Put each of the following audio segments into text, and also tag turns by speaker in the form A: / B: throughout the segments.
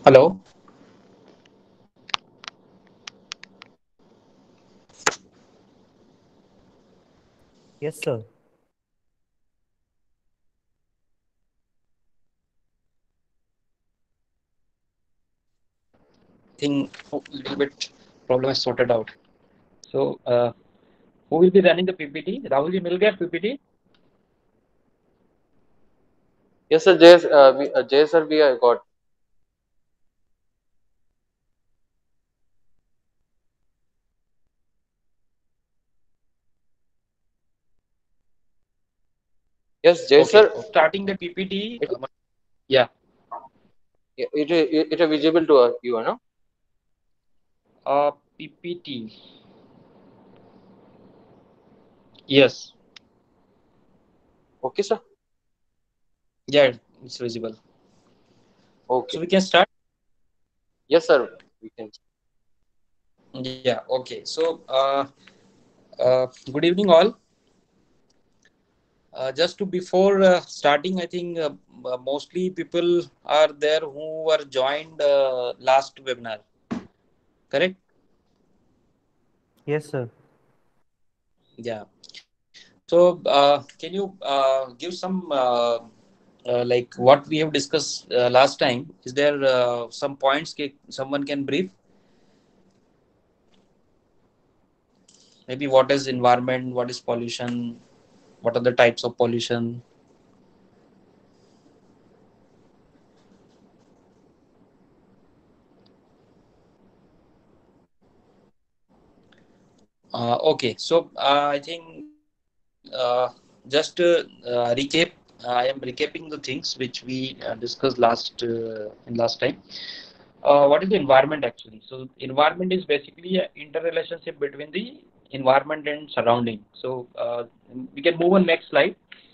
A: Hello.
B: Yes, sir.
A: Think little bit problem is sorted out. So, who will be running the PPT? Rahulji will get PPT.
C: Yes, sir. Jay, sir, we got. Yes, Jay,
A: Okay.
C: sir.
A: Starting the PPT.
C: It
A: Yeah.
C: it is visible to you, no?
A: PPT. Yes.
C: Okay, sir.
A: Yeah, it's visible. So
C: Okay.
A: we can start.
C: Yes, sir. We can.
A: Yeah. Okay. So, good evening, all. Just to before starting, I think mostly people are there who were joined last webinar. Correct?
B: Yes, sir.
A: Yeah. So, can you give some like what we have discussed last time? Is there some points someone can brief? Maybe what is environment? What is pollution? What are the types of pollution? Okay, so I think just recap. I am recapping the things which we discussed in last time. What is the environment actually? So environment is basically an interrelationship between the environment and surrounding. So we can move on next slide.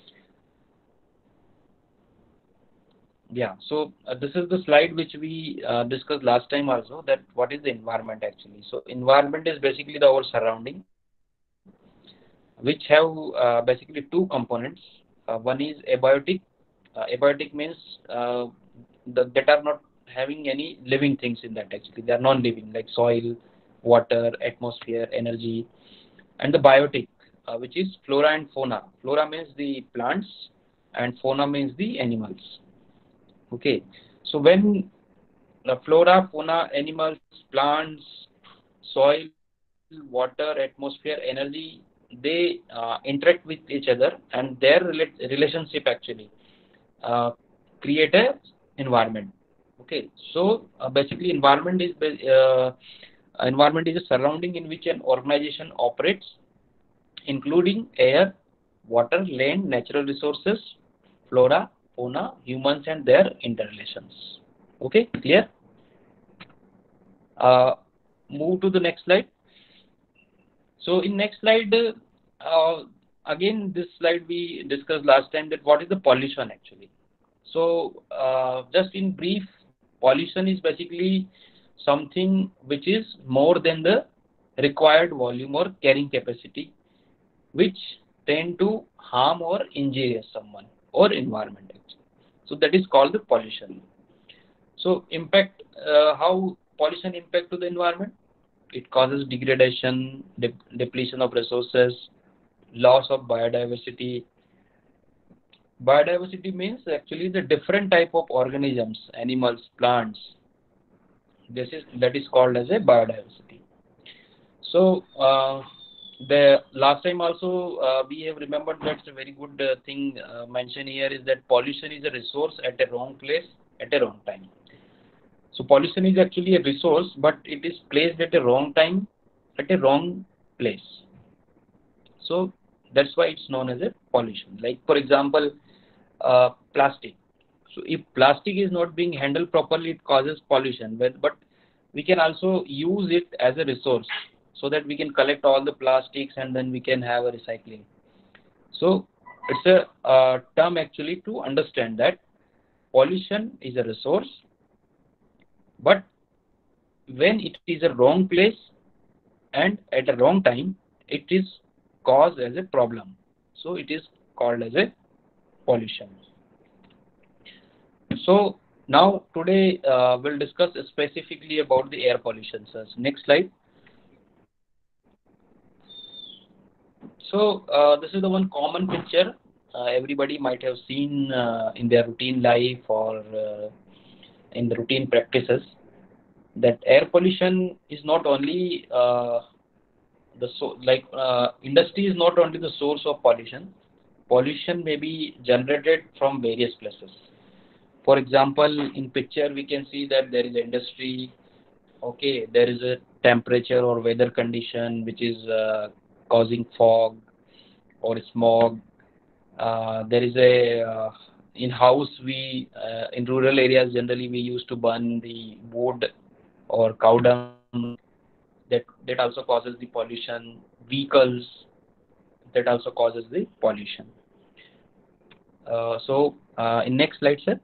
A: Yeah. So this is the slide which we discussed last time also. That what is the environment actually? So environment is basically our surrounding, which have basically two components. One is abiotic. Abiotic means that are not having any living things in that actually. They are non-living like soil, water, atmosphere, energy, and the biotic, which is flora and fauna. Flora means the plants, and fauna means the animals. Okay, so when the flora, fauna, animals, plants, soil, water, atmosphere, energy, they interact with each other, and their relationship actually uh, create a environment. Okay, so basically, environment is a surrounding in which an organization operates, including air, water, land, natural resources, flora, fauna, humans, and their interrelations. Okay, clear? Uh, Move to the next slide. So in next slide, again this slide we discussed last time that what is the pollution actually. So just in brief, pollution is basically something which is more than the required volume or carrying capacity, which tend to harm or injure someone or environment actually. So that is called the pollution. So impact, how pollution impact to the environment? It causes degradation, depletion of resources, loss of biodiversity. Biodiversity means actually the different type of organisms, animals, plants. That is called as a biodiversity. So the last time also we have remembered that's a very good thing mentioned here is that pollution is a resource at a wrong place at a wrong time. So pollution is actually a resource, but it is placed at a wrong time at a wrong place. So that's why it's known as a pollution. Like for example, plastic. So if plastic is not being handled properly, it causes pollution. But we can also use it as a resource so that we can collect all the plastics and then we can have a recycling. So it's a term actually to understand that pollution is a resource, but when it is a wrong place and at a wrong time, it is caused as a problem. So it is called as a pollution. So Now, today we'll discuss specifically about the air pollution, sir. Next slide. So, this is the one common picture everybody might have seen in their routine life or in the routine practices. That air pollution is not only industry is not only the source of pollution. Pollution may be generated from various places. For example, in picture we can see that there is industry. Okay, there is a temperature or weather condition which is causing fog or smog. There is a in house we in rural areas generally we used to burn the wood or cow dung, that also causes the pollution. Vehicles, that also causes the pollution. In next slide, sir.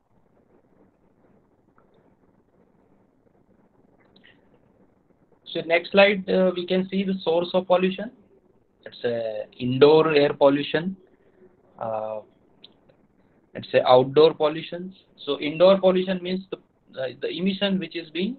A: So next slide, we can see the source of pollution. It's indoor air pollution. Uh, it's outdoor pollution. So indoor pollution means the emission which is being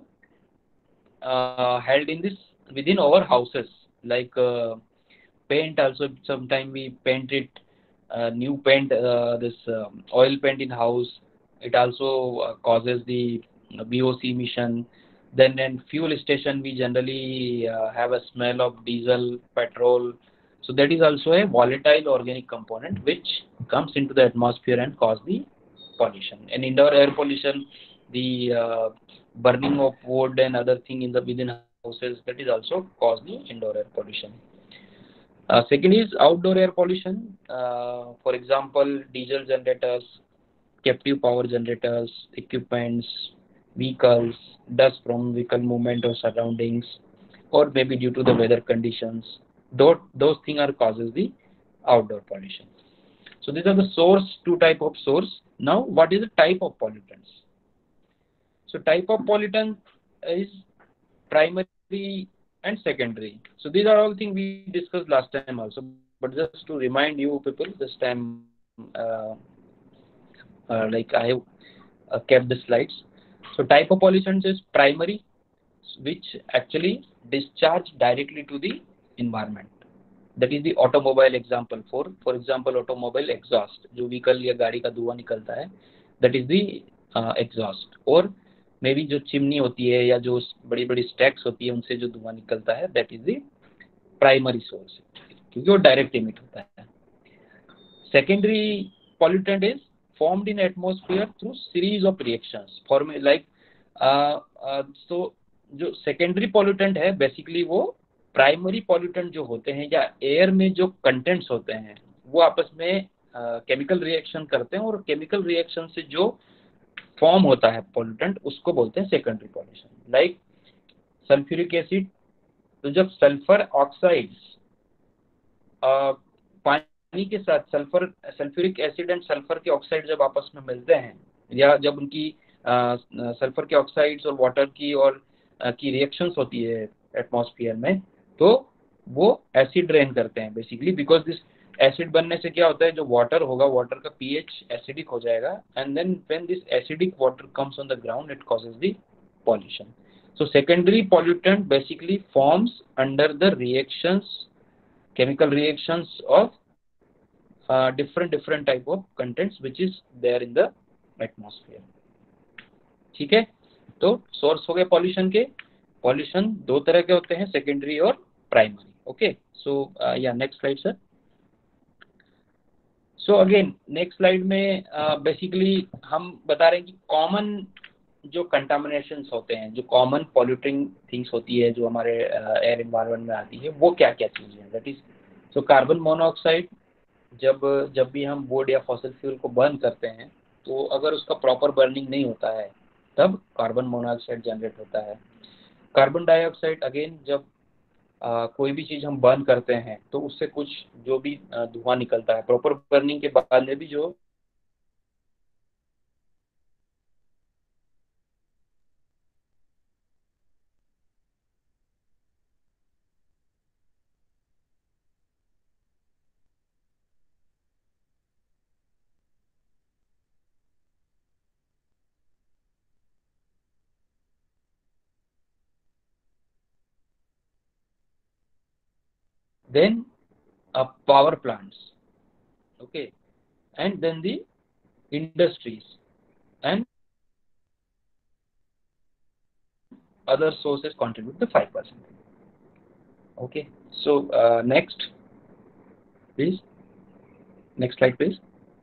A: held in this within our houses, like paint. Also, sometime we paint it new paint, this oil paint in house. It also causes the VOC emission. Then in fuel station, we generally have a smell of diesel, petrol. So that is also a volatile organic component which comes into the atmosphere and cause the pollution. And indoor air pollution, the burning of wood and other thing in the within houses, that is also cause the indoor air pollution. Second is outdoor air pollution. For example, diesel generators, captive power generators, equipments, vehicles, dust from vehicle movement or surroundings, or maybe due to the weather conditions. Those things are causes the outdoor pollution. So these are the source, two type of source. Now, what is the type of pollutants? So type of pollutant is primary and secondary. So these are all things we discussed last time also. But just to remind you people, this time like I have kept the slides. So type of pollutants is primary, which actually discharge directly to the environment. That is the automobile example. For example, automobile exhaust, जो vehicle या गाड़ी का धुआं निकलता है, that is the exhaust. और may be जो chimney होती है या जो बड़ी बड़ी स्टैक्स होती है उनसे जो धुआं निकलता है, that is the primary source, क्योंकि वो डायरेक्ट इमिट होता है. Secondary pollutant is formed in atmosphere through series of reactions form like so जो सेकेंडरी पॉल्यूटेंट है बेसिकली वो प्राइमरी पॉल्यूटेंट जो होते हैं या एयर में जो कंटेंट्स होते हैं वो आपस में केमिकल रिएक्शन करते हैं और केमिकल रिएक्शन से जो फॉर्म होता है पॉल्यूटेंट उसको बोलते हैं secondary pollution. Like sulphuric acid. तो जब सल्फर ऑक्साइड्स पानी के साथ सल्फ्यूरिक एसिड एंड सल्फर के ऑक्साइड जब आपस में मिलते हैं या जब उनकी सल्फर के ऑक्साइड्स और वाटर की और की रिएक्शंस होती है एटमॉस्फेयर में, तो वो एसिड रेन करते हैं बेसिकली. बिकॉज दिस एसिड बनने से क्या होता है, जो वाटर होगा वाटर का पीएच एसिडिक हो जाएगा and then when this acidic water comes on the ground it causes the pollution. So secondary pollutant basically forms under the reactions, chemical reactions of different type of contents which is there in the atmosphere. ठीक है. तो source हो गए pollution के. Pollution दो तरह के होते हैं, सेकेंडरी और प्राइमरी. ओके. सो या next slide sir. So again next slide में बेसिकली हम बता रहे हैं कि कॉमन जो कंटामिनेशंस होते हैं, जो कॉमन पॉल्यूटिंग थिंग्स होती है जो हमारे एयर एनवायरनमेंट में आती है, वो क्या क्या चीज़ें हैं. That is so carbon monoxide. जब जब भी हम वुड या फॉसिल फ्यूल को बर्न करते हैं तो अगर उसका प्रॉपर बर्निंग नहीं होता है तब कार्बन मोनोऑक्साइड जनरेट होता है. कार्बन डाइऑक्साइड अगेन जब कोई भी चीज़ हम बर्न करते हैं तो उससे कुछ जो भी धुआं निकलता है प्रॉपर बर्निंग के बाद में भी जो then power plants, okay, and then the industries and other sources contribute to 5%. Okay, so next, please. Next slide, please.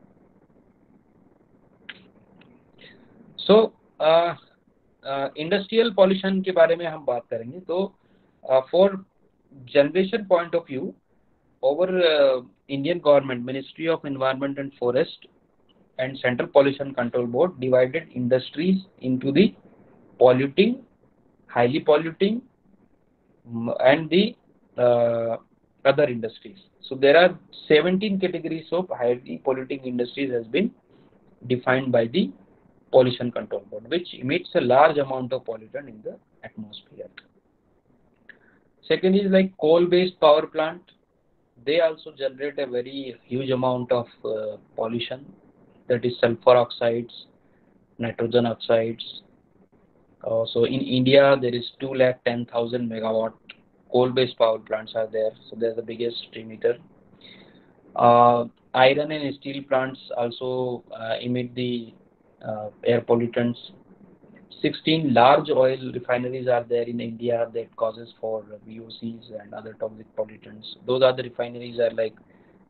A: So industrial pollution के बारे में हम बात करेंगे. तो for generation point of view, our Indian government, Ministry of Environment and Forest and Central Pollution Control Board divided industries into the polluting, highly polluting, and the other industries. So there are 17 categories of highly polluting industries has been defined by the Pollution Control Board, which emits a large amount of pollutant in the atmosphere. Second is like coal-based power plant. They also generate a very huge amount of pollution, that is sulfur oxides, nitrogen oxides. So in India, there is 210,000 megawatt coal-based power plants are there. So they're the biggest emitter. Iron and steel plants also emit the air pollutants. 16 large oil refineries are there in India that causes for VOCs and other toxic pollutants. Those are the refineries are like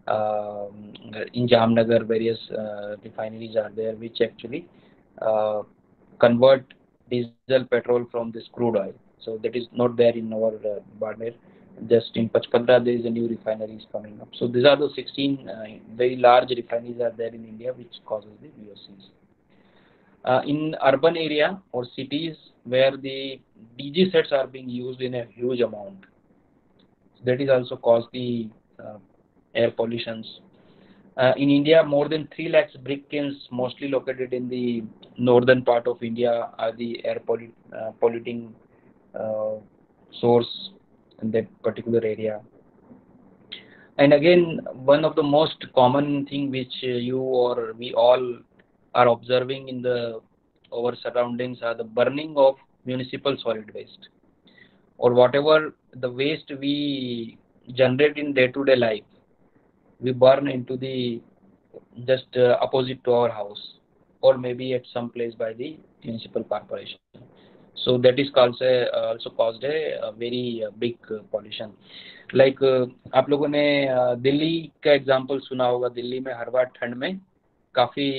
A: in Jamnagar, various refineries are there which actually convert diesel petrol from this crude oil. So that is not there in our Barmer. Just in Pachpadra there is a new refinery is coming up. So these are the 16 very large refineries are there in India which causes the VOCs. In urban area or cities where the DG sets are being used in a huge amount, that is also cause the air pollutions. In India, more than 3 lakhs brick kilns, mostly located in the northern part of India, are the air polluting source in that particular area. And again, one of the most common thing which you or we all are observing in our surroundings are the burning of municipal solid waste, or whatever the waste we generate in day-to-day life, we burn into the just opposite to our house, or maybe at some place by the municipal corporation. So that is also caused a very big pollution. Like आप लोगों ने दिल्ली का example सुना होगा. दिल्ली में हर बार ठंड में काफ़ी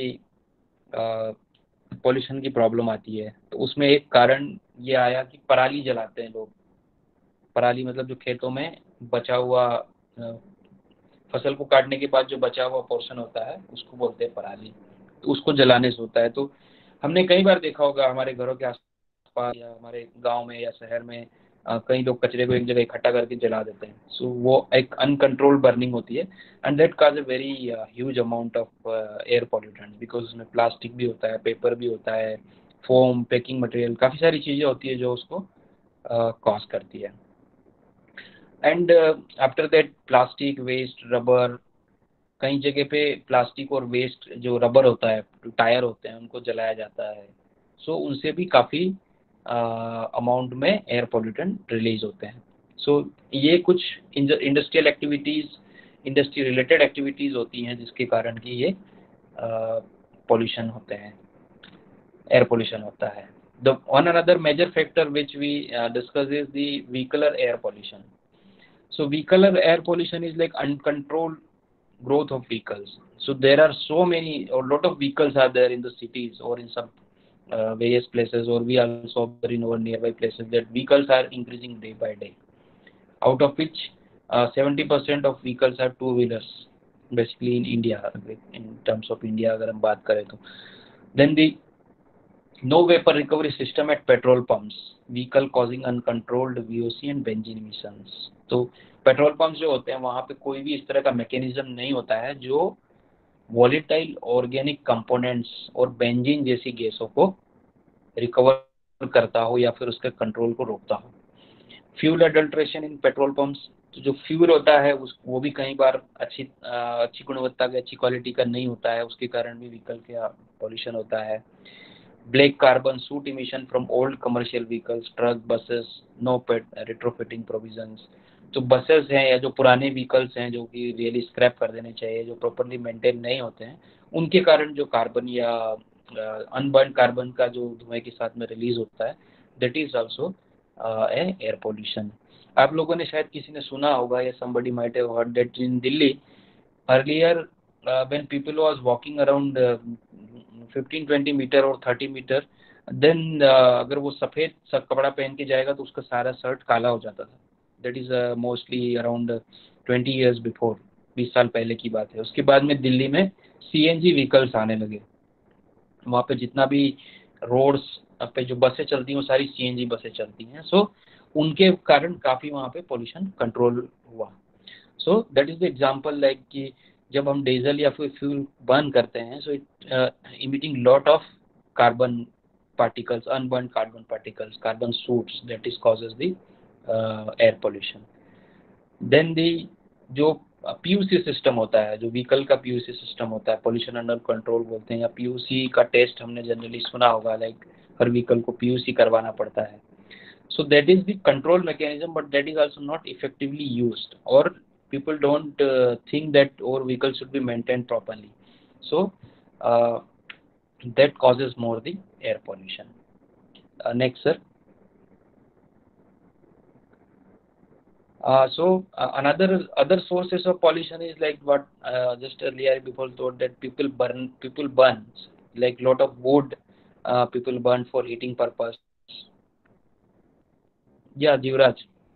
A: पॉल्यूशन की प्रॉब्लम आती है. तो उसमें एक कारण ये आया कि पराली जलाते हैं लोग. पराली मतलब जो खेतों में बचा हुआ फसल को काटने के बाद जो बचा हुआ पोर्शन होता है उसको बोलते हैं पराली. तो उसको जलाने से होता है. तो हमने कई बार देखा होगा हमारे घरों के आसपास या हमारे गांव में या शहर में कई लोग कचरे को एक जगह इकट्ठा करके जला देते हैं. सो वो एक अनकंट्रोल्ड बर्निंग होती है and that cause a very huge amount of air pollutant, because उसमें प्लास्टिक भी होता है, पेपर भी होता है, फोम, पैकिंग मटेरियल, काफ़ी सारी चीज़ें होती है जो उसको कॉज करती है. And after that plastic waste, rubber, कई जगह पे प्लास्टिक और वेस्ट जो रबर होता है, टायर होते हैं, उनको जलाया जाता है. सो उनसे भी काफ़ी अमाउंट में एयर पोल्यूटेंट रिलीज होते हैं. सो ये कुछ industrial activities, industry related activities होती हैं जिसके कारण कि ये पोल्यूशन होते हैं, एयर पोल्यूशन होता है. The one another major factor which we discuss is the vehicular air pollution. So vehicular air pollution is like uncontrolled growth of vehicles. So there are so many or lot of vehicles are there in the cities or in some various places, or we also observe in our nearby places that vehicles are increasing day by day, out of which 70% of vehicles are two wheelers basically in India. In terms of India अगर हम बात करें तो then the no vapor recovery system at petrol pumps, vehicle causing uncontrolled VOC and benzene emissions. तो petrol pumps जो होते हैं वहाँ पे कोई भी इस तरह का मैकेनिज्म नहीं होता है जो वॉलेटाइल ऑर्गेनिक कंपोनेंट्स और बेंजीन जैसी गैसों को रिकवर करता हो या फिर उसके कंट्रोल को रोकता हो. Fuel adulteration in petrol pumps, तो जो फ्यूल होता है वो भी कई बार अच्छी गुणवत्ता का, अच्छी क्वालिटी का नहीं होता है, उसके कारण भी व्हीकल का पॉल्यूशन होता है. Black carbon soot emission from old commercial vehicles, truck, buses, no retrofitting provisions. जो बसेस हैं या जो पुराने व्हीकल्स हैं जो कि रियली स्क्रैप कर देने चाहिए, जो प्रॉपरली मेंटेन नहीं होते हैं, उनके कारण जो कार्बन या अनबर्न कार्बन का जो धुएं के साथ में रिलीज होता है, that is also a air pollution. आप लोगों ने शायद किसी ने सुना होगा या somebody might have heard that in Delhi earlier when people was walking around 15-20 metre और 30 मीटर, देन अगर वो सफ़ेद कपड़ा पहन के जाएगा तो उसका सारा शर्ट काला हो जाता था। That is mostly around 20 years before, 20 साल पहले की बात है। उसके बाद में दिल्ली में सीएनजी व्हीकल्स आने लगे, वहाँ पे जितना भी रोड्स पे जो बसें चलती हैं वो सारी सीएनजी बसें चलती हैं। सो उनके कारण काफ़ी वहाँ पे पोल्यूशन कंट्रोल हुआ। So that is the example like कि जब हम डीजल या फिर फ्यूल बर्न करते हैं, so it emitting lot of carbon particles, unburned carbon particles, carbon soot, that is causes the air pollution. Then the जो PUC system होता है, जो व्हीकल का पीयूसी सिस्टम होता है, पोल्यूशन अंडर कंट्रोल बोलते हैं, या पीयूसी का टेस्ट हमने जनरली सुना होगा, लाइक हर व्हीकल को पीयूसी करवाना पड़ता है। So that is the control mechanism, but that is also not effectively used, or people don't think that our vehicle should be maintained properly. So that causes more the air pollution. Next, sir. Other sources of pollution is like what just earlier before told, that people burn like lot of wood, people burn for heating purpose. Yeah, Jivraj.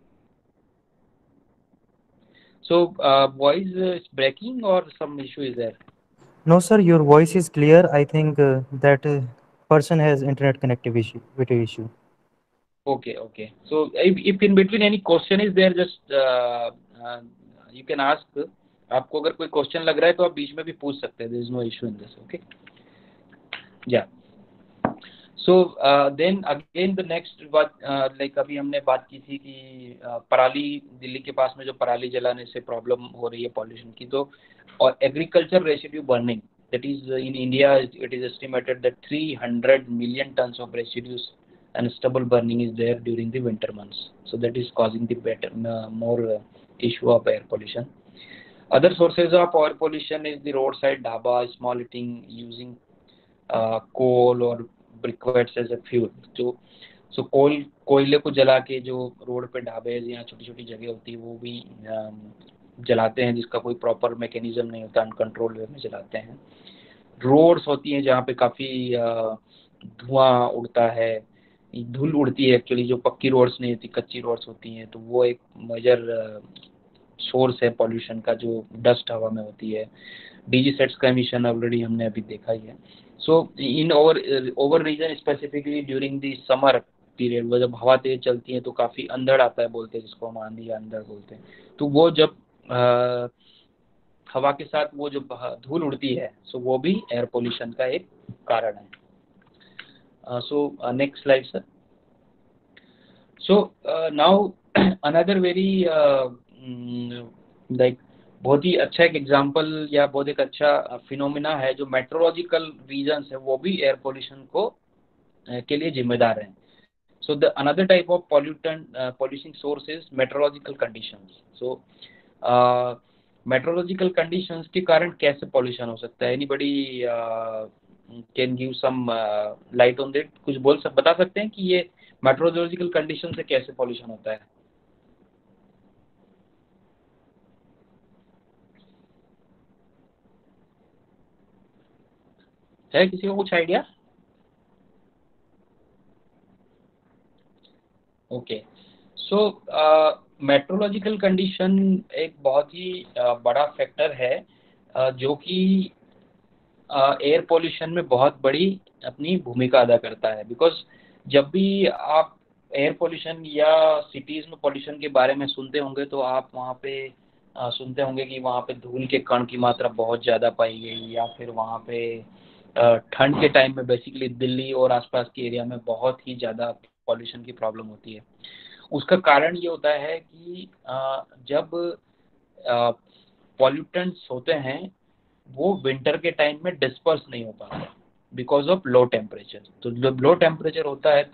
A: So voice is breaking or some issue is there?
B: No, sir, your voice is clear. I think that person has internet connectivity issue.
A: Okay. So if in between any question is there, just you can ask. आपको अगर कोई question लग रहा है तो आप बीच में भी पूछ सकते हैं. There is no issue in this. Okay. Yeah. So then again the next बात like अभी हमने बात की थी कि पराली, दिल्ली के पास में जो पराली जलाने से प्रॉब्लम हो रही है पॉल्यूशन की, तो और agriculture residue burning, that is in India it is estimated that 300 million tons of residues and stubble burning is there during the winter months. So that is causing the more issue of air pollution. Other sources of air pollution is the roadside dhaba, small eating using coal or briquettes as a fuel. So कोयले को जला के जो road पे ढाबे या छोटी छोटी जगह होती है वो भी जलाते हैं, जिसका कोई प्रॉपर मैकेनिज्म नहीं होता, अनकंट्रोल्ड वे में जलाते हैं. रोड्स होती हैं जहाँ पे काफ़ी धुआं उड़ता है, धूल उड़ती है एक्चुअली, जो पक्की रोड्स नहीं होती, कच्ची रोड्स होती हैं, तो वो एक मेजर सोर्स है पॉल्यूशन का, जो डस्ट हवा में होती है. डीजी सेट्स का एमिशन ऑलरेडी हमने अभी देखा ही है. So in our region specifically during the summer period, वो जब हवा तेज चलती है तो काफ़ी अंधड़ आता है, बोलते हैं जिसको हम आंधी या अंधड़ बोलते हैं. तो वो जब हवा के साथ वो जो धूल उड़ती है, सो वो भी एयर पोल्यूशन का एक कारण है. सो next slide sir. So now another very like बहुत ही अच्छा एक एग्जांपल या बहुत एक अच्छा फिनोमिना है, जो मेट्रोलॉजिकल रीजंस है वो भी एयर पोल्यूशन को के लिए जिम्मेदार हैं. So the another type of polluting source is meteorological conditions. So meteorological conditions के कारण कैसे पॉल्यूशन हो सकता है? Anybody can give some light on that? कुछ बता सकते हैं कि ये मेट्रोलॉजिकल कंडीशन से कैसे पॉल्यूशन होता है? है किसी को कुछ idea? Okay. So meteorological condition एक बहुत ही बड़ा फैक्टर है जो कि एयर पोल्यूशन में बहुत बड़ी अपनी भूमिका अदा करता है. बिकॉज जब भी आप एयर पोल्यूशन या सिटीज़ में पोल्यूशन के बारे में सुनते होंगे तो आप वहाँ पे सुनते होंगे कि वहाँ पे धूल के कण की मात्रा बहुत ज़्यादा पाई गई, या फिर वहाँ पे ठंड के टाइम में बेसिकली दिल्ली और आसपास के एरिया में बहुत ही ज़्यादा पॉल्यूशन की प्रॉब्लम होती है. उसका कारण ये होता है कि जब पॉल्यूटेंट्स होते हैं वो विंटर के टाइम में डिस्पर्स नहीं हो पाते बिकॉज ऑफ लो टेम्परेचर. तो जब लो टेम्परेचर होता है तो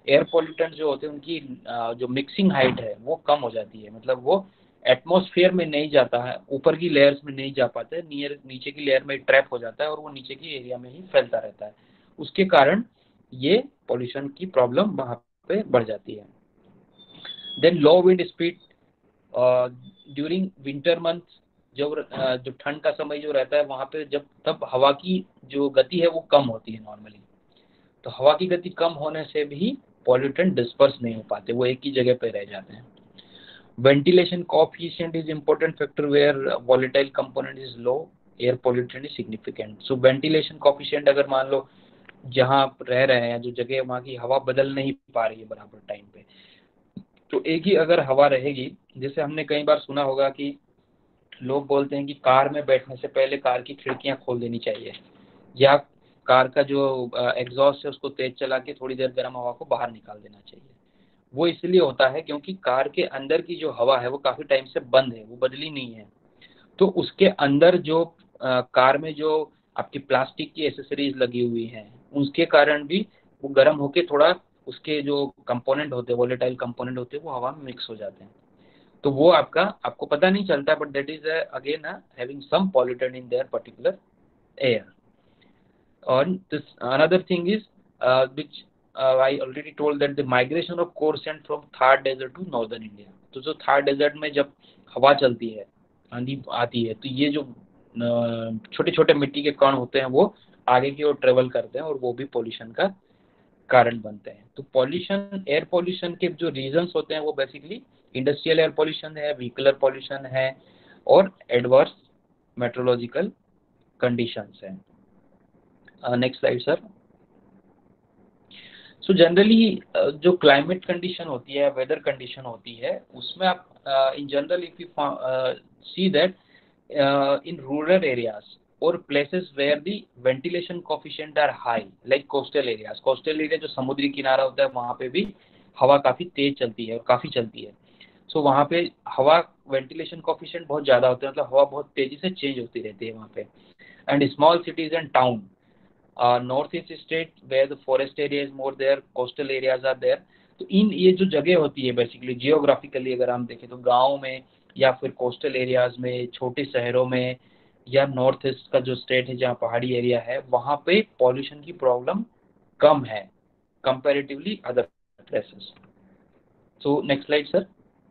A: एयर पोल्यूटेंट जो होते हैं उनकी जो मिक्सिंग हाइट है वो कम हो जाती है, मतलब वो एटमॉस्फेयर में नहीं जाता है, ऊपर की लेयर्स में नहीं जा पाता है, नीचे की लेयर में ट्रैप हो जाता है और वो नीचे की एरिया में ही फैलता रहता है। उसके कारण ये पोल्यूशन की प्रॉब्लम वहाँ पे बढ़ जाती है। Then low wind speed during winter month, जो ठंड का समय जो रहता है वहाँ पे तब हवा की जो गति है वो कम होती है नॉर्मली, तो हवा की गति कम होने से भी पॉल्यूटेंट डिस्पर्स नहीं हो पाते, वो एक ही जगह पे रह जाते हैं। Ventilation coefficient is important factor where volatile component is low, air pollutant is significant. So ventilation coefficient अगर मान लो जहाँ आप रह रहे हैं जो जगह वहाँ की हवा बदल नहीं पा रही है बराबर टाइम पे, तो एक ही अगर हवा रहेगी, जैसे हमने कई बार सुना होगा कि लोग बोलते हैं कि कार में बैठने से पहले कार की खिड़कियां खोल देनी चाहिए, या कार का जो एग्जॉस्ट है उसको तेज चला के थोड़ी देर गर्म हवा को बाहर निकाल देना चाहिए। वो इसलिए होता है क्योंकि कार के अंदर की जो हवा है वो काफ़ी टाइम से बंद है, वो बदली नहीं है, तो उसके अंदर जो कार में जो आपकी प्लास्टिक की एसेसरीज लगी हुई हैं उसके कारण भी वो गर्म होके थोड़ा उसके जो कंपोनेंट होते हैं, वोलेटाइल कंपोनेंट होते हैं, वो हवा में मिक्स हो जाते हैं, तो वो आपको पता नहीं चलता, but that is again having some pollutant in their particular air. And this another thing is which I already told that the migration of core sand from Thar desert to northern India। तो जो Thar desert में जब हवा चलती है, आंधी आती है, तो ये जो छोटे छोटे मिट्टी के कण होते हैं वो आगे की ओर ट्रेवल करते हैं और वो भी पोल्यूशन का कारण बनते हैं। तो पॉल्यूशन, एयर पॉल्यूशन के जो रीजंस होते हैं वो बेसिकली इंडस्ट्रियल एयर पॉल्यूशन है, व्हीकलर पॉल्यूशन है और एडवर्स मेट्रोलॉजिकल कंडीशंस हैं। Next slide sir. So generally जो क्लाइमेट कंडीशन होती है, वेदर कंडीशन होती है, उसमें आप in general if you see that in rural areas और places where the ventilation coefficient are high like coastal areas, coastal area जो समुद्री किनारा होता है वहाँ पे भी हवा काफ़ी तेज चलती है और काफ़ी चलती है, सो वहाँ पे हवा वेंटिलेशन कोफिशिएंट बहुत ज़्यादा होता है, मतलब हवा बहुत तेज़ी से चेंज होती रहती है वहाँ पे। And small cities and town, northeast state where the forest area is more there, coastal areas are there। तो इन ये जो जगह होती है बेसिकली जियोग्राफिकली अगर हम देखें तो गाँव में या फिर कोस्टल एरियाज में, छोटे शहरों में, या नॉर्थ ईस्ट का जो स्टेट है जहाँ पहाड़ी एरिया है वहाँ पे पॉल्यूशन की प्रॉब्लम कम है comparatively other places. So next slide sir.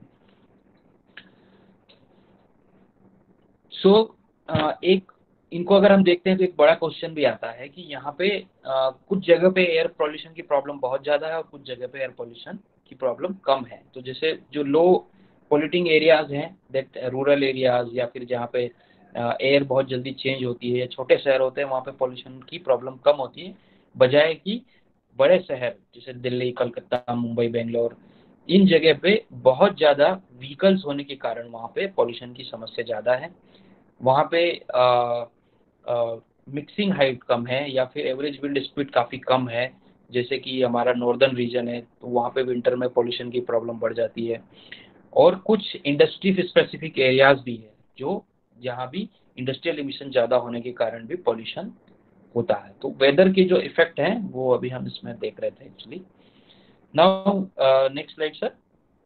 A: So एक इनको अगर हम देखते हैं तो एक बड़ा क्वेश्चन भी आता है कि यहाँ पे कुछ जगह पे एयर पॉल्यूशन की प्रॉब्लम बहुत ज़्यादा है और कुछ जगह पे एयर पॉल्यूशन की प्रॉब्लम कम है। तो जैसे जो लो पॉल्यूटिंग एरियाज हैं, दैट रूरल एरियाज या फिर जहाँ पे एयर बहुत जल्दी चेंज होती है, या छोटे शहर होते हैं वहाँ पे पॉल्यूशन की प्रॉब्लम कम होती है, बजाय कि बड़े शहर जैसे दिल्ली, कलकत्ता, मुंबई, बेंगलोर, इन जगह पे बहुत ज़्यादा व्हीकल्स होने के कारण वहाँ पे पॉल्यूशन की समस्या ज़्यादा है। वहाँ पे मिक्सिंग हाइट कम है या फिर एवरेज विंड स्पीड काफ़ी कम है, जैसे कि हमारा नॉर्दर्न रीजन है तो वहाँ पे विंटर में पॉल्यूशन की प्रॉब्लम बढ़ जाती है। और कुछ इंडस्ट्री स्पेसिफिक एरियाज भी है जो जहाँ भी इंडस्ट्रियल एमिशन ज़्यादा होने के कारण भी पॉल्यूशन होता है। तो वेदर के जो इफेक्ट हैं वो अभी हम इसमें देख रहे थे actually. Now next slide sir.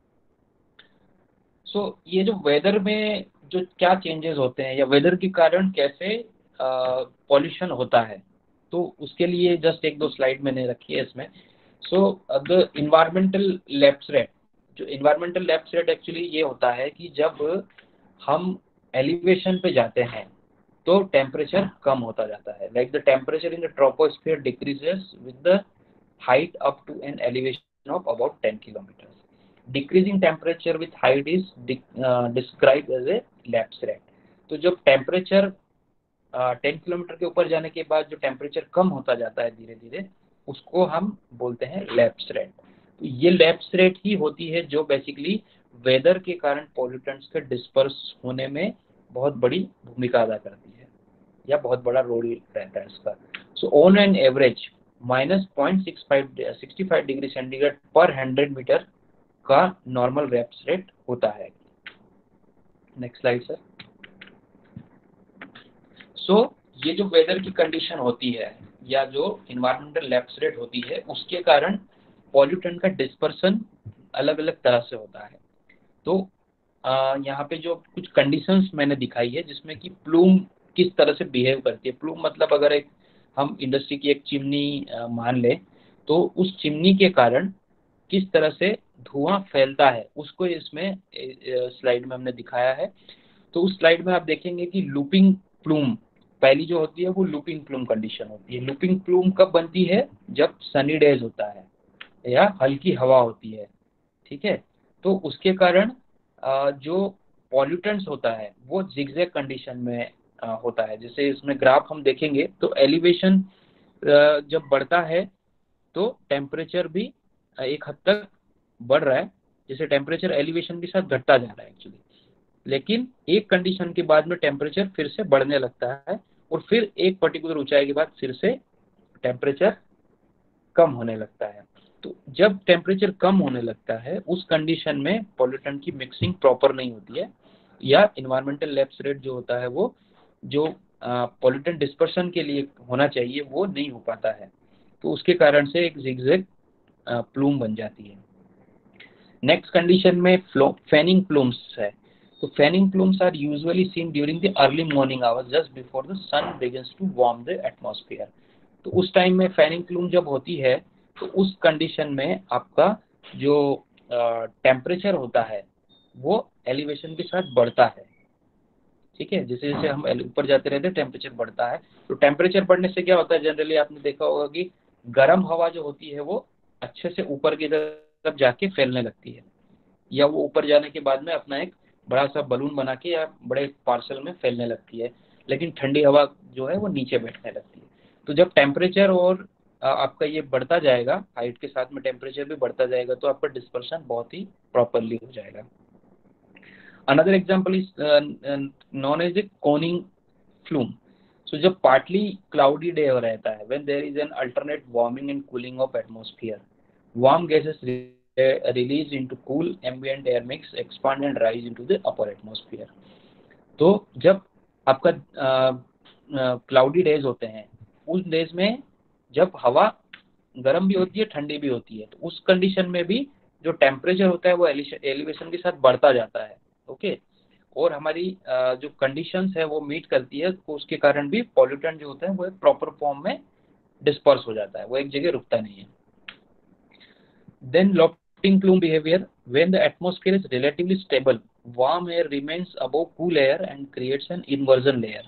A: So ये जो वेदर में जो क्या चेंजेस होते हैं या वेदर के कारण कैसे पॉल्यूशन होता है, तो उसके लिए जस्ट एक दो स्लाइड मैंने रखी है इसमें। So the environmental lapse rate, जो इन्वायरमेंटल लैप्स रेट एक्चुअली ये होता है कि जब हम एलिवेशन पे जाते हैं तो टेम्परेचर कम होता जाता है, like the temperature in the troposphere decreases with the height up to an elevation of about 10 kilometre. Decreasing temperature with height is describe as a lapse rate. तो जब टेम्परेचर 10 किलोमीटर के ऊपर जाने के बाद जो टेम्परेचर कम होता जाता है धीरे धीरे, उसको हम बोलते हैं लैप्स रेट। तो ये लैप्स रेट ही होती है जो बेसिकली वेदर के कारण पॉल्यूटेंट्स के डिस्पर्स होने में बहुत बड़ी भूमिका अदा करती है या बहुत बड़ा रोल रहता है इसका। So on an average -0.65 degree centigrade per 100 metre का नॉर्मल लैप्स रेट होता है। Next slide sir. सो ये जो वेदर की कंडीशन होती है या जो इन्वायरमेंटल लैप्स रेट होती है उसके कारण पॉल्यूटेंट का डिस्पर्सन अलग अलग तरह से होता है। तो यहाँ पे जो कुछ कंडीशंस मैंने दिखाई है जिसमें कि प्लूम किस तरह से बिहेव करती है। प्लूम मतलब अगर एक हम इंडस्ट्री की एक चिमनी मान ले, तो उस चिमनी के कारण किस तरह से धुआं फैलता है उसको इसमें स्लाइड में हमने दिखाया है। तो उस स्लाइड में आप देखेंगे कि लूपिंग प्लूम पहली जो होती है वो लूपिंग प्लूम कंडीशन होती है। लूपिंग प्लूम कब बनती है? जब सनी डेज होता है या हल्की हवा होती है, ठीक है। तो उसके कारण जो पॉल्यूटेंट्स होता है वो जिगजैग कंडीशन में होता है। जैसे इसमें ग्राफ हम देखेंगे तो एलिवेशन जब बढ़ता है तो टेम्परेचर भी एक हद तक बढ़ रहा है, जैसे टेम्परेचर एलिवेशन के साथ घटता जा रहा है एक्चुअली। लेकिन एक कंडीशन के बाद में टेम्परेचर फिर से बढ़ने लगता है और फिर एक पर्टिकुलर ऊंचाई के बाद फिर से टेम्परेचर कम होने लगता है। तो जब टेम्परेचर कम होने लगता है उस कंडीशन में पॉल्यूटेंट की मिक्सिंग प्रॉपर नहीं होती है, या इन्वायरमेंटल लैप्स रेट जो होता है वो जो पॉल्यूटेंट डिस्पर्सन के लिए होना चाहिए वो नहीं हो पाता है। तो उसके कारण से एक जिगजैग प्लूम बन जाती है। नेक्स्ट कंडीशन में फैनिंग प्लूम्स है। तो fanning plumes are usually seen during the early morning hours just before the sun begins to warm the atmosphere. तो उस टाइम में फैनिंग प्लूम जब होती है तो उस कंडीशन में आपका जो टेम्परेचर होता है वो एलिवेशन के साथ बढ़ता है, ठीक है। जैसे जैसे हम ऊपर जाते रहते हैं टेम्परेचर बढ़ता है। तो टेम्परेचर बढ़ने से क्या होता है, जनरली आपने देखा होगा कि गर्म हवा जो होती है वो अच्छे से ऊपर की तरफ जाके फैलने लगती है, या वो ऊपर जाने के बाद में अपना एक बड़ा सा बलून बना के या बड़े पार्सल में फैलने लगती है। लेकिन ठंडी हवा जो है वो नीचे बैठने लगती है। तो जब टेम्परेचर और आपका ये बढ़ता जाएगा, हाइट के साथ में टेम्परेचर भी बढ़ता जाएगा, तो आपका डिस्पर्शन बहुत ही प्रॉपरली हो जाएगा। Another example is known as a coning plume. So जब पार्टली क्लाउडी डे रहता है, when there is an alternate warming and cooling of atmosphere, warm gases released into cool ambient air mix expand and rise into the upper atmosphere। तो जब आपका cloudy days होते हैं उस days में जब हवा गर्म भी होती है ठंडी भी होती है, तो उस कंडीशन में भी जो टेम्परेचर होता है वो एलिवेशन के साथ बढ़ता जाता है, ओके। और हमारी जो कंडीशंस है वो मीट करती है, तो उसके कारण भी पॉल्यूटेंट जो होता है वो एक प्रॉपर फॉर्म में डिस्पर्स हो जाता है, वो एक जगह रुकता नहीं है। Then lofting plume behavior, when the atmosphere is relatively stable, warm air remains above cool air and creates an inversion layer.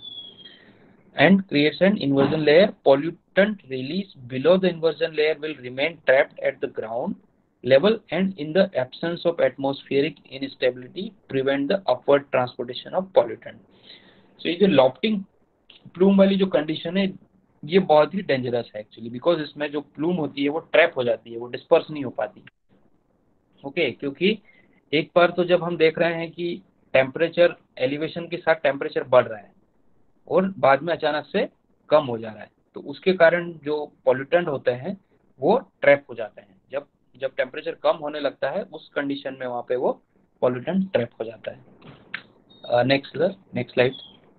A: Pollutant release below the inversion layer will remain trapped at the ground level and in the absence of atmospheric instability prevent the upward transportation of pollutant। So ये जो lofting plume वाली जो condition है ये बहुत ही dangerous है actually, because इसमें जो प्लूम होती है वो ट्रैप हो जाती है, वो डिस्पर्स नहीं हो पाती, ओके। क्योंकि एक बार तो जब हम देख रहे हैं कि टेम्परेचर एलिवेशन के साथ टेम्परेचर बढ़ रहा है और बाद में अचानक से कम हो जा रहा है, तो उसके कारण जो पॉल्यूटेंट होते हैं वो ट्रैप हो जाते हैं। जब जब टेम्परेचर कम होने लगता है उस कंडीशन में वहाँ पे वो पॉल्यूटेंट ट्रैप हो जाता है। Next slide.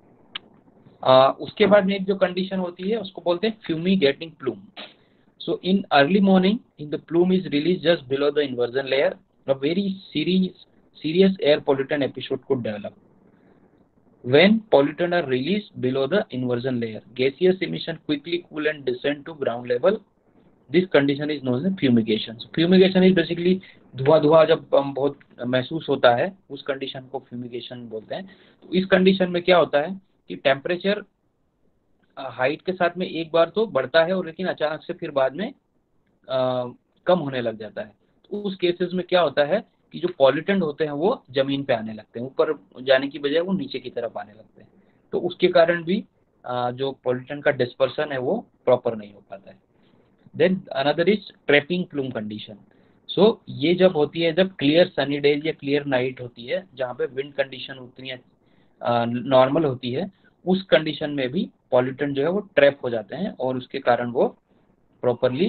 A: उसके बाद में एक जो कंडीशन होती है उसको बोलते हैं fumigating plume. So in early morning in the plume is release just below the inversion layer, a very serious air pollutant episode could develop when pollutants are released below the inversion layer, gaseous emission quickly cool and descend to ground level। This condition is known as fumigation। So fumigation is basically धुआं जब हम बहुत महसूस होता है उस condition को fumigation बोलते हैं। तो इस कंडीशन में क्या होता है कि टेम्परेचर हाइट के साथ में एक बार तो बढ़ता है और लेकिन अचानक से फिर बाद में कम होने लग जाता है। तो उस केसेस में क्या होता है कि जो पॉल्यूटेंट होते हैं वो जमीन पे आने लगते हैं, ऊपर जाने की बजाय वो नीचे की तरफ आने लगते हैं। तो उसके कारण भी जो पॉल्यूटेंट का डिस्पर्सन है वो प्रॉपर नहीं हो पाता है। Then another is trapping plume condition. So ये जब होती है जब क्लियर सनी डेज या क्लियर नाइट होती है जहाँ पे विंड कंडीशन उतनी नॉर्मल होती है, उस कंडीशन में भी पॉल्यूटेंट जो है वो ट्रैप हो जाते हैं और उसके कारण वो प्रॉपरली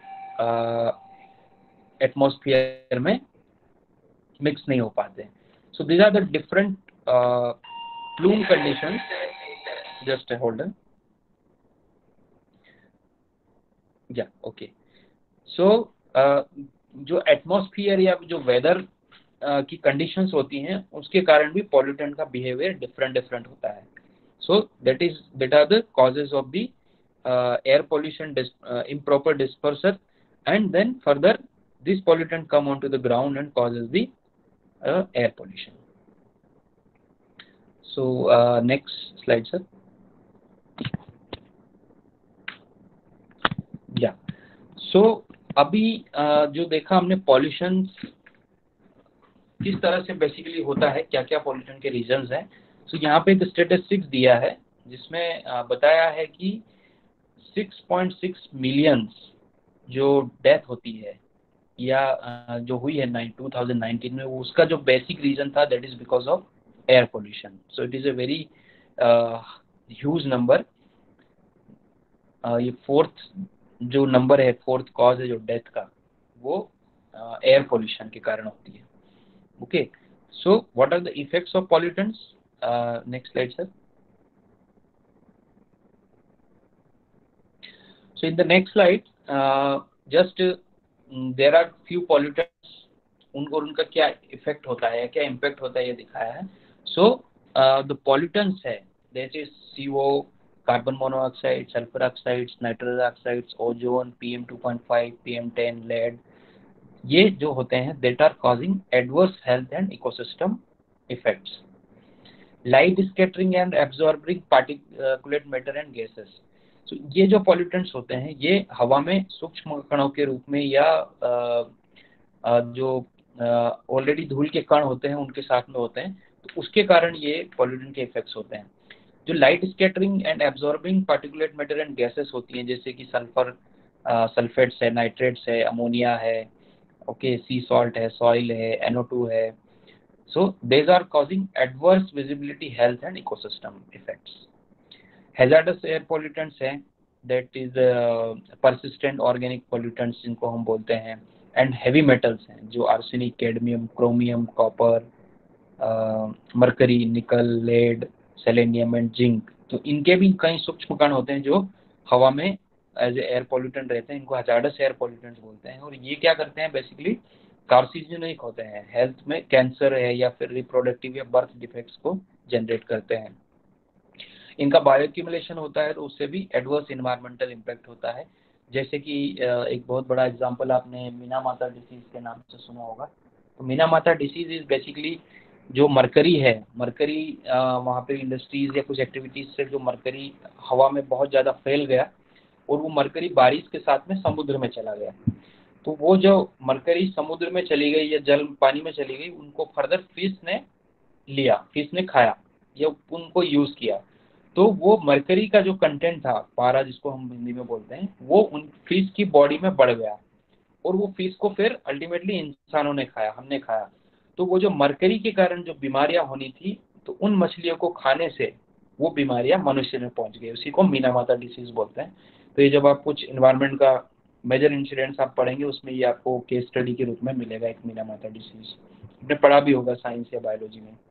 A: एटमॉस्फेयर में मिक्स नहीं हो पाते। So these are the different plume conditions. Just hold या ओके। सो जो एटमॉस्फियर या जो वेदर की कंडीशंस होती हैं उसके कारण भी पॉल्यूटेंट का बिहेवियर डिफरेंट डिफरेंट होता है. So that are the causes of the air pollution, improper dispersal, and then further this pollutant come onto the ground and causes the air pollution. So next slide sir. Yeah. So अभी जो देखा हमने pollution किस तरह से basically होता है, क्या क्या पॉल्यूशन के रीजंस हैं. सो यहाँ पे एक स्टेटिस्टिक्स दिया है जिसमें बताया है कि 6.6 मिलियंस जो डेथ होती है या जो हुई है 2019 में, वो उसका जो बेसिक रीजन था that is because of air pollution. So it is a very huge number. ये फोर्थ जो नंबर है, फोर्थ कॉज है जो डेथ का, वो एयर पोल्यूशन के कारण होती है. Okay, so what are the effects of pollutants? Next slide, sir. So in the next slide, just there are few pollutants. उनका क्या इफेक्ट होता है, क्या इम्पैक्ट होता है, ये दिखाया है. So the pollutants है, that is CO, carbon monoxide, sulphur oxides, nitrous oxides, ozone, PM2.5, PM10, lead, ये जो होते हैं that are causing adverse health and ecosystem effects. Light scattering and absorbing particulate matter and gases. So ये जो pollutants होते हैं ये हवा में सूक्ष्म कणों के रूप में या जो ऑलरेडी धूल के कण होते हैं उनके साथ में होते हैं, तो उसके कारण ये पोल्यूटेंट के इफेक्ट्स होते हैं. जो light scattering and absorbing particulate matter and gases होती हैं, जैसे कि सल्फर सल्फेट्स है, नाइट्रेट्स है, अमोनिया है, ओके, सी सॉल्ट है, सॉइल है, NO2 है. So these are causing adverse visibility, health and ecosystem effects. Hazardous air pollutants हैं, that is persistent organic pollutants जिनको हम बोलते हैं, and heavy metals हैं जो arsenic, cadmium, chromium, copper, mercury, nickel, lead, selenium and zinc. तो इनके भी कई सूक्ष्म कण होते हैं जो हवा में एज ए एयर पोल्यूटेंट रहते हैं, इनको हजार्डस एयर पोल्यूटेंट्स बोलते हैं. और ये क्या करते हैं, बेसिकली कार्सिनोजेनिक होते हैं, हेल्थ में कैंसर है या फिर रिप्रोडक्टिव या बर्थ डिफेक्ट्स को जनरेट करते हैं. इनका बायोक्यूमुलेशन होता है तो उससे भी एडवर्स इन्वायरमेंटल इम्पैक्ट होता है. जैसे कि एक बहुत बड़ा एग्जांपल आपने मीनामाता डिसीज के नाम से सुना होगा. तो मीनामाता डिसीज इज बेसिकली जो मरकरी है, मरकरी वहाँ पे इंडस्ट्रीज या कुछ एक्टिविटीज से जो मरकरी हवा में बहुत ज़्यादा फैल गया और वो मरकरी बारिश के साथ में समुद्र में चला गया. तो वो जो मरकरी समुद्र में चली गई या जल पानी में चली गई, उनको फर्दर फिश ने लिया, फिश ने खाया या उनको यूज़ किया. तो वो मरकरी का जो कंटेंट था, पारा जिसको हम हिंदी में बोलते हैं, वो उन फिश की बॉडी में बढ़ गया और वो फिश को फिर अल्टीमेटली इंसानों ने खाया, हमने खाया. तो वो जो मरकरी के कारण जो बीमारियां होनी थी, तो उन मछलियों को खाने से वो बीमारियां मनुष्य में पहुंच गई. उसी को मीनामाता डिसीज बोलते हैं. तो ये जब आप कुछ इन्वायरमेंट का मेजर इंसिडेंट्स आप पढ़ेंगे उसमें ये आपको केस स्टडी के रूप में मिलेगा, एक मीनामाता डिसीज. आपने पढ़ा भी होगा साइंस या बायोलॉजी में.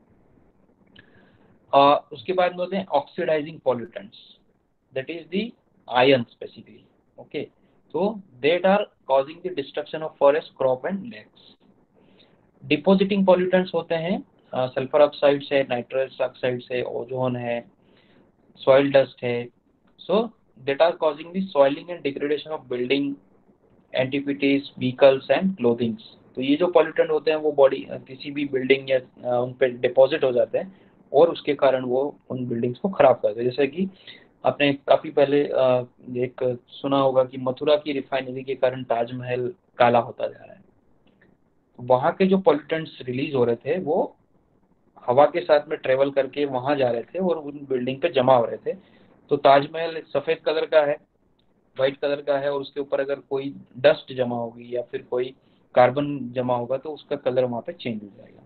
A: उसके बाद बोलते हैं oxidising pollutants, that is the ions basically. Okay, so that are causing the destruction of forest, crop and lakes. Depositing pollutants होते हैं, सल्फर ऑक्साइड्स है, नाइट्रस ऑक्साइड्स है, ओजोन है, सॉइल डस्ट है. So that are causing the soiling and degradation of building, antiquities, vehicles and clothings. तो ये जो pollutant होते हैं वो बॉडी किसी भी बिल्डिंग या उन पे डिपॉजिट हो जाते हैं और उसके कारण वो उन बिल्डिंग्स को खराब करते हैं. जैसे कि आपने काफ़ी पहले एक सुना होगा कि मथुरा की रिफाइनरी के कारण ताजमहल काला होता जा रहा है. वहाँ के जो पॉल्यूटेंट्स रिलीज हो रहे थे वो हवा के साथ में ट्रेवल करके वहाँ जा रहे थे और उन बिल्डिंग पे जमा हो रहे थे. तो ताजमहल सफ़ेद कलर का है, वाइट कलर का है, और उसके ऊपर अगर कोई डस्ट जमा होगी या फिर कोई कार्बन जमा होगा तो उसका कलर वहाँ पे चेंज हो जाएगा.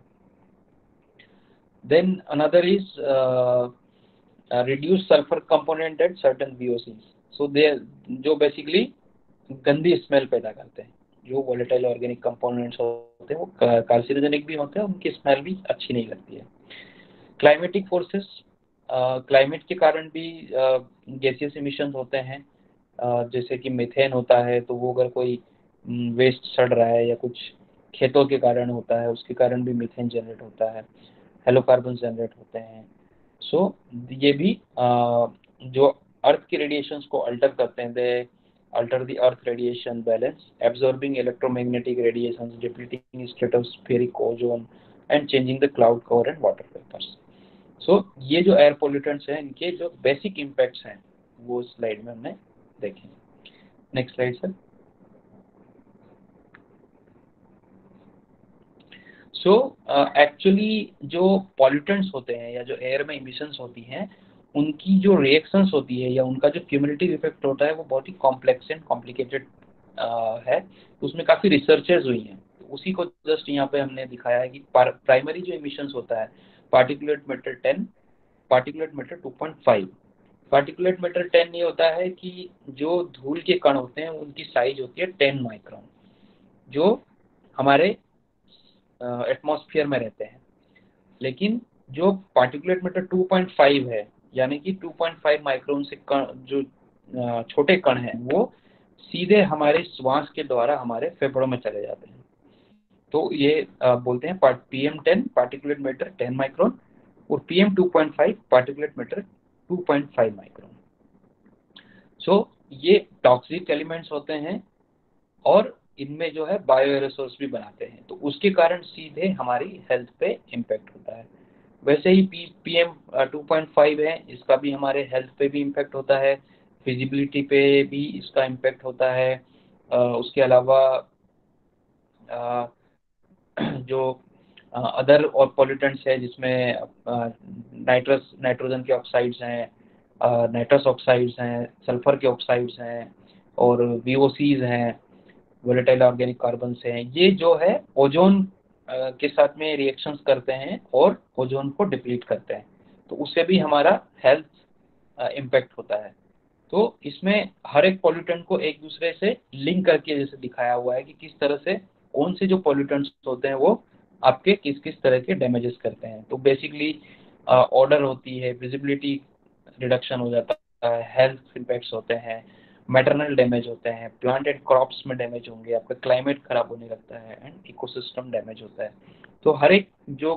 A: Then another is reduced sulfur component at certain VOCs. So they जो बेसिकली गंदी स्मेल पैदा करते हैं, जो वोलेटाइल ऑर्गेनिक कंपोनेंट्स होते हैं वो कार्सिनोजेनिक भी होते हैं, उनकी स्मेल भी अच्छी नहीं लगती है. क्लाइमेटिक फोर्सेस, क्लाइमेट के कारण भी गैसियस इमिशंस होते हैं, जैसे कि मीथेन होता है. तो वो अगर कोई वेस्ट सड़ रहा है या कुछ खेतों के कारण होता है, उसके कारण भी मीथेन जनरेट होता है, हेलोकार्बन जनरेट होते हैं। सो ये भी जो अर्थ के रेडिएशंस को अल्टर करते हैं, they alter the earth radiation balance, absorbing electromagnetic radiations, depleting stratospheric ozone and changing the cloud cover and water vapours. So ये जो एयर पोल्यूटेंट्स हैं, इनके जो बेसिक इम्पैक्ट्स हैं वो स्लाइड में हमने देखे। Next slide sir. So actually जो पॉल्यूटेंट्स होते हैं या जो एयर में इमिशंस होती हैं, उनकी जो रिएक्शंस होती है या उनका जो क्यूमुलेटिव इफेक्ट होता है वो बहुत ही कॉम्प्लेक्स एंड कॉम्प्लिकेटेड है। उसमें काफ़ी रिसर्चेस हुई हैं, तो उसी को जस्ट यहाँ पे हमने दिखाया है कि प्राइमरी जो इमिशंस होता है particulate matter 10, particulate matter 2.5। Particulate matter 10 ये होता है कि जो धूल के कण होते हैं उनकी साइज होती है 10 माइक्रोन, जो हमारे एटमॉस्फेयर में रहते हैं। लेकिन जो पार्टिकुलेट मैटर 2.5 है, यानी कि 2.5 माइक्रोन से जो छोटे कण हैं, वो सीधे हमारे श्वास के द्वारा हमारे फेफड़ों में चले जाते हैं। तो ये बोलते हैं PM10 पार्टिकुलेट मैटर 10 माइक्रोन और PM2.5 पार्टिकुलेट मैटर 2.5 माइक्रोन। सो ये टॉक्सिक एलिमेंट्स होते हैं और इनमें जो है बायो एरोसोल्स भी बनाते हैं, तो उसके कारण सीधे हमारी हेल्थ पे इम्पैक्ट होता है। वैसे ही PM2.5 है, इसका भी हमारे हेल्थ पे भी इम्पैक्ट होता है, फिजिबिलिटी पे भी इसका इम्पैक्ट होता है। उसके अलावा जो अदर और पॉल्यूटेंट्स है जिसमें नाइट्रोजन के ऑक्साइड्स हैं, नाइट्रस ऑक्साइड्स हैं, सल्फर के ऑक्साइड्स हैं और VOCs हैं, वोलेटाइल ऑर्गेनिक कार्बन हैं, ये जो है ओजोन के साथ में रिएक्शंस करते हैं और ओजोन को डिप्लीट करते हैं, तो उससे भी हमारा हेल्थ इम्पैक्ट होता है। तो इसमें हर एक पॉल्यूटेंट को एक दूसरे से लिंक करके जैसे दिखाया हुआ है कि किस तरह से कौन से जो पॉल्यूटेंट्स होते हैं वो आपके किस किस तरह के डैमेजेस करते हैं। तो बेसिकली ऑर्डर होती है, विजिबिलिटी रिडक्शन हो जाता है, हेल्थ इम्पैक्ट्स होते हैं, मैटरनल डैमेज होते हैं, प्लांट एंड क्रॉप्स में डैमेज होंगे, आपका क्लाइमेट खराब होने लगता है एंड इकोसिस्टम डैमेज होता है। तो हर एक जो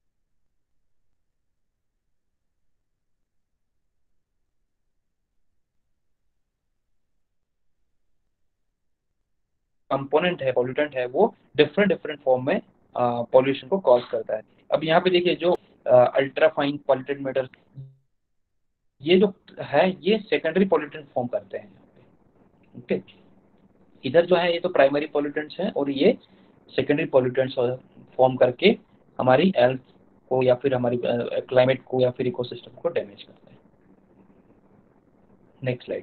A: कंपोनेंट है, पॉल्यूटेंट है, वो डिफरेंट डिफरेंट फॉर्म में पॉल्यूशन को कॉज करता है। अब यहाँ पे देखिए जो अल्ट्रा फाइन पॉल्यूटेंट मैटर, ये जो है ये सेकेंडरी पॉल्यूटेंट फॉर्म करते हैं। ओके, इधर जो है ये तो प्राइमरी पॉल्यूटेंट्स हैं और ये सेकेंडरी पॉल्यूटेंट्स फॉर्म करके हमारी हेल्थ को या फिर हमारी क्लाइमेट को या फिर इकोसिस्टम को डैमेज करते हैं। Next slide.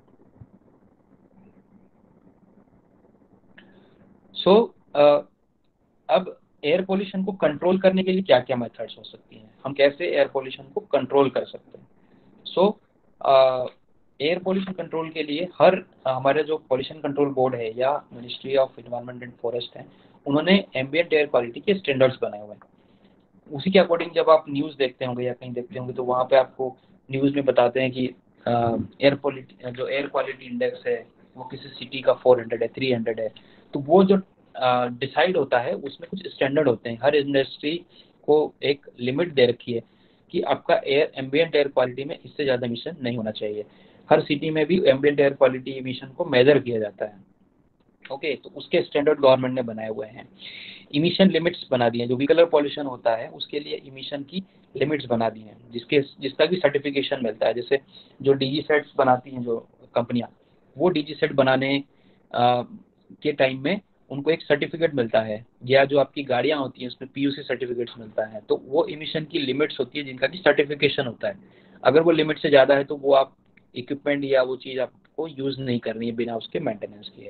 A: सो अब एयर पोल्यूशन को कंट्रोल करने के लिए क्या क्या मेथड्स हो सकती हैं, हम कैसे एयर पोल्यूशन को कंट्रोल कर सकते हैं। सो एयर पोल्यूशन कंट्रोल के लिए हमारे जो पोल्यूशन कंट्रोल बोर्ड है या ministry of environment and forest है, उन्होंने एम्बिएंट एयर क्वालिटी के स्टैंडर्ड्स बनाए हुए हैं। उसी के अकॉर्डिंग जब आप न्यूज़ देखते होंगे या कहीं देखते होंगे तो वहाँ पे आपको न्यूज़ में बताते हैं कि जो एयर क्वालिटी इंडेक्स है वो किसी सिटी का 400 है, 300 है। तो वो जो डिसाइड होता है उसमें कुछ स्टैंडर्ड होते हैं, हर इंडस्ट्री को एक लिमिट दे रखी है कि आपका एम्बिएंट एयर क्वालिटी में इससे ज़्यादा इमिशन नहीं होना चाहिए। हर सिटी में भी एम्बिएंट एयर क्वालिटी इमिशन को मेजर किया जाता है। ओके, तो उसके स्टैंडर्ड गवर्नमेंट ने बनाए हुए हैं। इमिशन लिमिट्स बना दिए हैं, जो व्हीकलर पॉल्यूशन होता है उसके लिए इमिशन की लिमिट्स बना दी हैं, जिसका भी सर्टिफिकेशन मिलता है। जैसे जो DG सेट्स बनाती हैं जो कंपनियां, वो DG सेट बनाने के टाइम में उनको एक सर्टिफिकेट मिलता है, या जो आपकी गाड़ियां होती हैं उसमें PUC सर्टिफिकेट्स मिलता है। तो वो इमिशन की लिमिट्स होती है जिनका कि सर्टिफिकेशन होता है। अगर वो लिमिट से ज़्यादा है तो वो आप इक्विपमेंट या वो चीज़ आपको यूज़ नहीं करनी है बिना उसके मेंटेनेंस किए।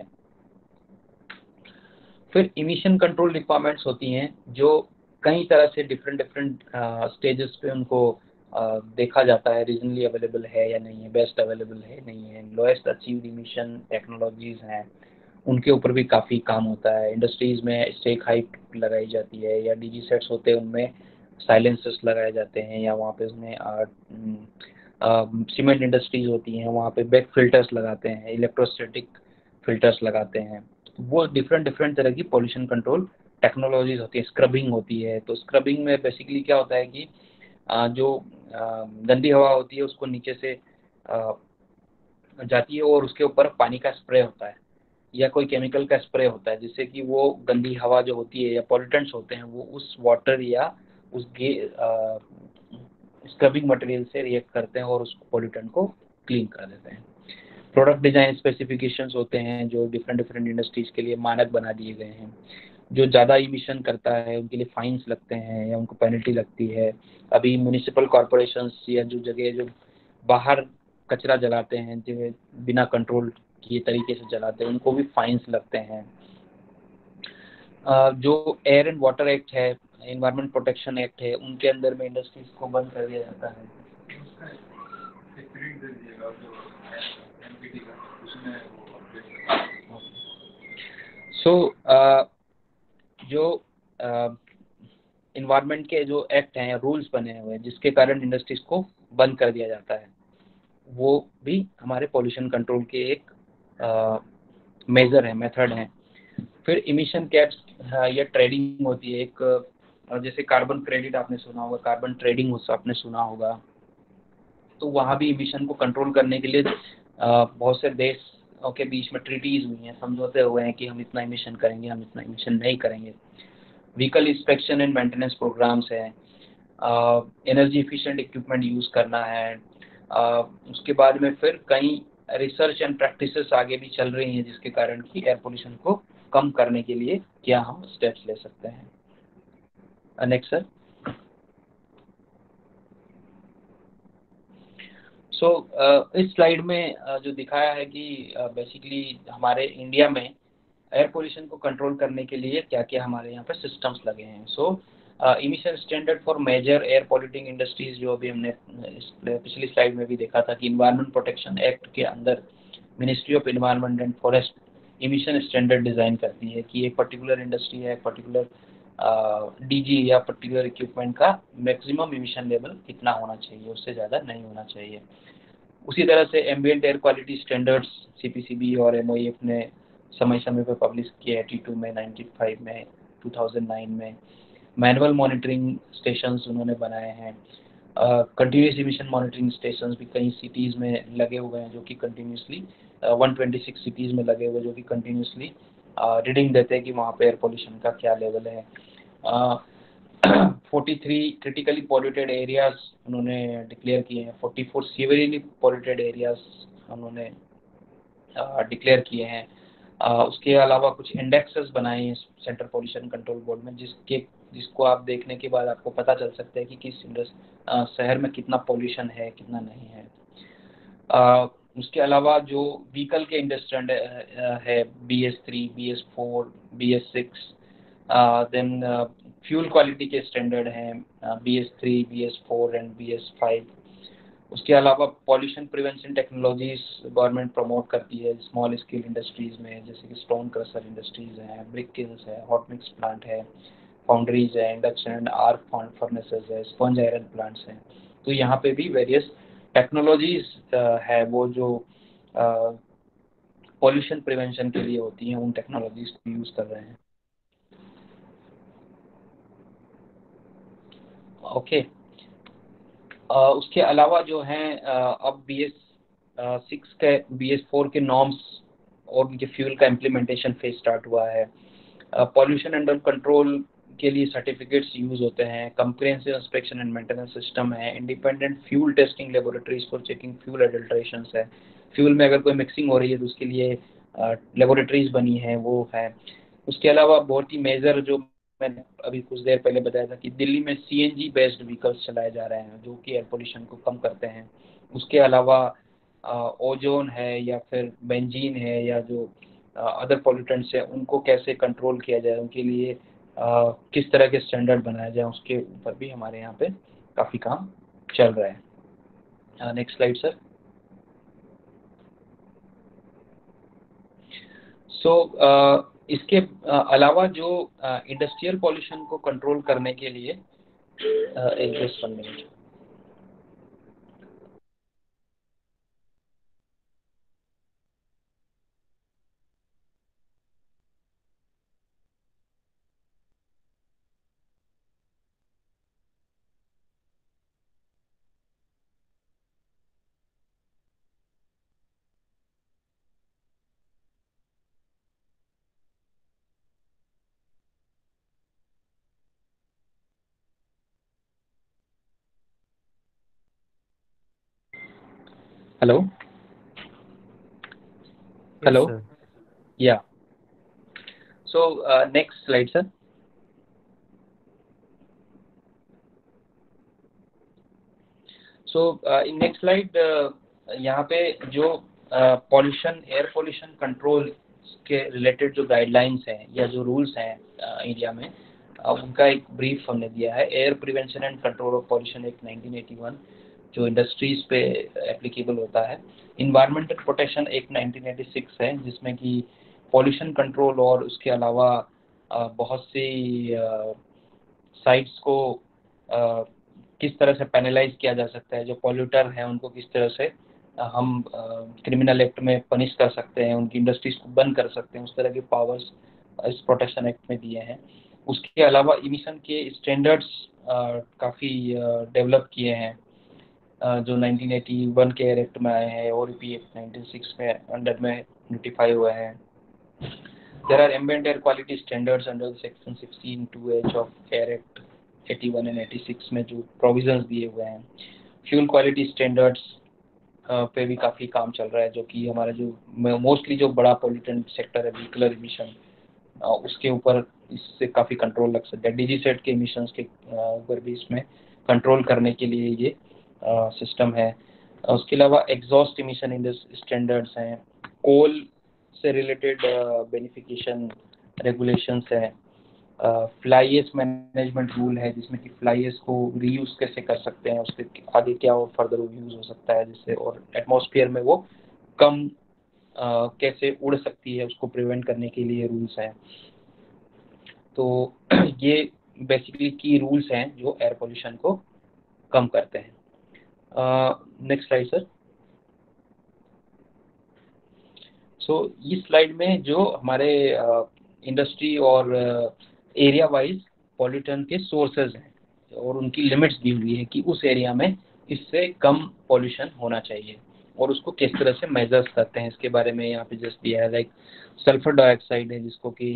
A: फिर इमिशन कंट्रोल रिक्वायरमेंट्स होती हैं जो कई तरह से डिफरेंट डिफरेंट स्टेजेस पे उनको देखा जाता है, रीजनली अवेलेबल है या नहीं है, बेस्ट अवेलेबल है नहीं है, लोएस्ट अचीव्ड इमिशन टेक्नोलॉजीज हैं, उनके ऊपर भी काफ़ी काम होता है। इंडस्ट्रीज़ में स्टेक हाइट लगाई जाती है या DG सेट्स होते हैं उनमें साइलेंसर्स लगाए जाते हैं, या वहाँ पे उसमें सीमेंट इंडस्ट्रीज होती हैं वहाँ पे बैक फिल्टर्स लगाते हैं, इलेक्ट्रोस्टैटिक फिल्टर्स लगाते हैं। वो डिफरेंट डिफरेंट तरह की पॉल्यूशन कंट्रोल टेक्नोलॉजीज होती है। स्क्रबिंग होती है, तो स्क्रबिंग में बेसिकली क्या होता है कि जो गंदी हवा होती है उसको नीचे से जाती है और उसके ऊपर पानी का स्प्रे होता है या कोई केमिकल का स्प्रे होता है, जिससे कि वो गंदी हवा जो होती है या पॉल्यूटेंट्स होते हैं वो उस वाटर या उस स्क्रबिंग मटेरियल से रिएक्ट करते हैं और उस पॉल्यूटेंट को क्लीन कर देते हैं। प्रोडक्ट डिजाइन स्पेसिफिकेशंस होते हैं जो डिफरेंट डिफरेंट इंडस्ट्रीज के लिए मानक बना दिए गए हैं। जो ज़्यादा इमिशन करता है उनके लिए फाइन्स लगते हैं या उनको पेनल्टी लगती है। अभी म्यूनिसिपल कॉरपोरेशंस या जो जगह जो बाहर कचरा जलाते हैं, जो बिना कंट्रोल किए तरीके से जलाते हैं, उनको भी फाइन्स लगते हैं। जो एयर एंड वाटर एक्ट है, एनवायरमेंट प्रोटेक्शन एक्ट है, उनके अंदर में इंडस्ट्रीज को बंद कर दिया जाता है। जो इन्वायरमेंट के जो एक्ट हैं, रूल्स बने हुए हैं जिसके कारण इंडस्ट्रीज को बंद कर दिया जाता है, वो भी हमारे पॉल्यूशन कंट्रोल के एक मेजर है, मेथड है। फिर इमिशन कैप्स या ट्रेडिंग होती है एक, जैसे कार्बन क्रेडिट आपने सुना होगा, कार्बन ट्रेडिंग आपने सुना होगा। तो वहाँ भी इमिशन को कंट्रोल करने के लिए बहुत से देशों के बीच में ट्रीटीज हुई हैं, समझौते हुए हैं कि हम इतना इमिशन करेंगे, हम इतना इमिशन नहीं करेंगे। Vehicle inspection and maintenance programmes हैं, एनर्जी एफिशिएंट इक्विपमेंट यूज़ करना है। उसके बाद में फिर कई रिसर्च एंड प्रैक्टिसेस आगे भी चल रही हैं जिसके कारण कि एयर पोल्यूशन को कम करने के लिए क्या हम स्टेप्स ले सकते हैं। Next sir. सो इस स्लाइड में जो दिखाया है कि बेसिकली हमारे इंडिया में एयर पोल्यूशन को कंट्रोल करने के लिए क्या क्या हमारे यहाँ पे सिस्टम्स लगे हैं। So emission standard for major air polluting industries, जो अभी हमने पिछली स्लाइड में भी देखा था कि इन्वायरमेंट प्रोटेक्शन एक्ट के अंदर ministry of environment and forest emission standard design करती है कि एक पर्टिकुलर इंडस्ट्री है, एक पर्टिकुलर डीजी या पर्टिकुलर इक्विपमेंट का मैक्सिमम इमिशन लेवल कितना होना चाहिए, उससे ज़्यादा नहीं होना चाहिए। उसी तरह से ambient air quality standards CPCB और एमओईएफ ने समय समय पर पब्लिश किए हैं, 82 में, 95 में, 2009 में। मैनुअल मॉनिटरिंग स्टेशंस उन्होंने बनाए हैं। कंटिन्यूस इमिशन मॉनिटरिंग स्टेशंस भी कई सिटीज़ में लगे हुए हैं जो कि कंटिन्यूसली 126 सिटीज़ में लगे हुए जो कि कंटिन्यूसली रीडिंग देते हैं कि वहाँ पे एयर पोल्यूशन का क्या लेवल है। 43 क्रिटिकली पॉल्यूटेड एरियाज उन्होंने डिक्लेयर किए हैं, 44 सीवियरली पॉल्यूटेड एरियाज उन्होंने डिक्लेयर किए हैं। उसके अलावा कुछ इंडेक्सेस बनाए हैं सेंट्रल पॉल्यूशन कंट्रोल बोर्ड में, जिसको आप देखने के बाद आपको पता चल सकता है कि किस शहर में कितना पॉल्यूशन है, कितना नहीं है। उसके अलावा जो व्हीकल के इंडस्ट्री है, BS3, BS4, BS6, then fuel quality के स्टैंडर्ड हैं, BS3, BS4 एंड BS5। उसके अलावा pollution prevention technologies government promote करती है स्मॉल स्केल इंडस्ट्रीज़ में, जैसे कि स्टोन क्रशर इंडस्ट्रीज़ हैं, ब्रिक किल्स है, हॉट मिक्स प्लांट है, फाउंड्रीज है, इंडक्शन एंड आर्क फर्नेसेस है, स्पंज आयरन प्लांट्स हैं। तो यहाँ पे भी वेरियस टेक्नोलॉजीज है वो जो पॉल्यूशन प्रिवेंशन के लिए होती हैं, उन टेक्नोलॉजीज को यूज़ कर रहे हैं। ओके। उसके अलावा जो हैं अब BS6 के, BS4 के नॉर्म्स और उनके फ्यूल का इम्प्लीमेंटेशन फेज स्टार्ट हुआ है। पॉल्यूशन अंडर कंट्रोल के लिए सर्टिफिकेट्स यूज़ होते हैं, comprehensive inspection and maintenance system है, independent fuel testing laboratories for checking fuel adulterations है। फ्यूल में अगर कोई मिक्सिंग हो रही है तो उसके लिए लेबोरेटरीज बनी है, वो है। उसके अलावा बहुत ही मेजर जो मैंने अभी कुछ देर पहले बताया था कि दिल्ली में CNG बेस्ड व्हीकल्स चलाए जा रहे हैं जो कि एयर पोल्यूशन को कम करते हैं। उसके अलावा ओजोन है या फिर बेंजीन है या जो अदर पॉल्यूटेंट्स हैं उनको कैसे कंट्रोल किया जाए, उनके लिए किस तरह के स्टैंडर्ड बनाए जाए, उसके ऊपर भी हमारे यहाँ पे काफ़ी काम चल रहा है। Next slide sir. सो इसके अलावा जो इंडस्ट्रियल पॉल्यूशन को कंट्रोल करने के लिए एक just 1 minute. Hello?
B: Yes,
A: Hello?
B: sir.
A: Yeah. So next slide, sir. So in next slide, यहाँ पे जो पॉल्यूशन, एयर पॉल्यूशन कंट्रोल के रिलेटेड जो गाइडलाइंस हैं या जो रूल्स हैं इंडिया में, उनका एक ब्रीफ हमने दिया है। Air prevention and control of pollution act 1981 जो इंडस्ट्रीज पे एप्लीकेबल होता है। इन्वायरमेंटल प्रोटेक्शन एक्ट 1986 है, जिसमें कि पॉल्यूशन कंट्रोल और उसके अलावा बहुत सी साइट्स को किस तरह से पेनलाइज किया जा सकता है, जो पॉल्यूटर हैं उनको किस तरह से हम क्रिमिनल एक्ट में पनिश कर सकते हैं, उनकी इंडस्ट्रीज को बंद कर सकते हैं, उस तरह के पावर्स इस प्रोटेक्शन एक्ट में दिए हैं। उसके अलावा इमिशन के स्टैंडर्ड्स काफ़ी डेवलप किए हैं, जो 1981 के एयर एक्ट में आए हैं और पी एक्ट 1996 में अंडर में नोटिफाई हुए हैं। There are ambient air quality standards under section 16(2)(h) of Air Act 81 and 86 में जो प्रोविजंस दिए हुए हैं। फ्यूल क्वालिटी स्टैंडर्ड्स पे भी काफ़ी काम चल रहा है, जो कि हमारा जो मोस्टली जो बड़ा पोल्यूटेंट सेक्टर है व्हीकलर इमिशन, उसके ऊपर इससे काफ़ी कंट्रोल लग सकता है। डीजी सेट के इमिशंस के ऊपर भी इसमें कंट्रोल करने के लिए ये सिस्टम है। उसके अलावा एग्जॉस्ट इमिशन इन स्टैंडर्ड्स हैं, कोल से रिलेटेड बेनिफिकेशन रेगुलेशंस हैं, फ्लाई एश मैनेजमेंट रूल है, जिसमें कि फ्लाई एश को रीयूज कैसे कर सकते हैं, उसके आगे क्या और फर्दर यूज हो सकता है जिससे, और एटमॉस्फेयर में वो कम कैसे उड़ सकती है, उसको प्रिवेंट करने के लिए रूल्स हैं। तो ये बेसिकली की रूल्स हैं जो एयर पोल्यूशन को कम करते हैं। Next slide sir. सो इस स्लाइड में जो हमारे इंडस्ट्री और एरिया वाइज पॉल्यूटन के सोर्सेज हैं और उनकी लिमिट्स दी हुई है कि उस एरिया में इससे कम पॉल्यूशन होना चाहिए और उसको किस तरह से मेजर्स करते हैं, इसके बारे में यहाँ पे जस्ट दिया है। लाइक सल्फर डाइऑक्साइड है, जिसको कि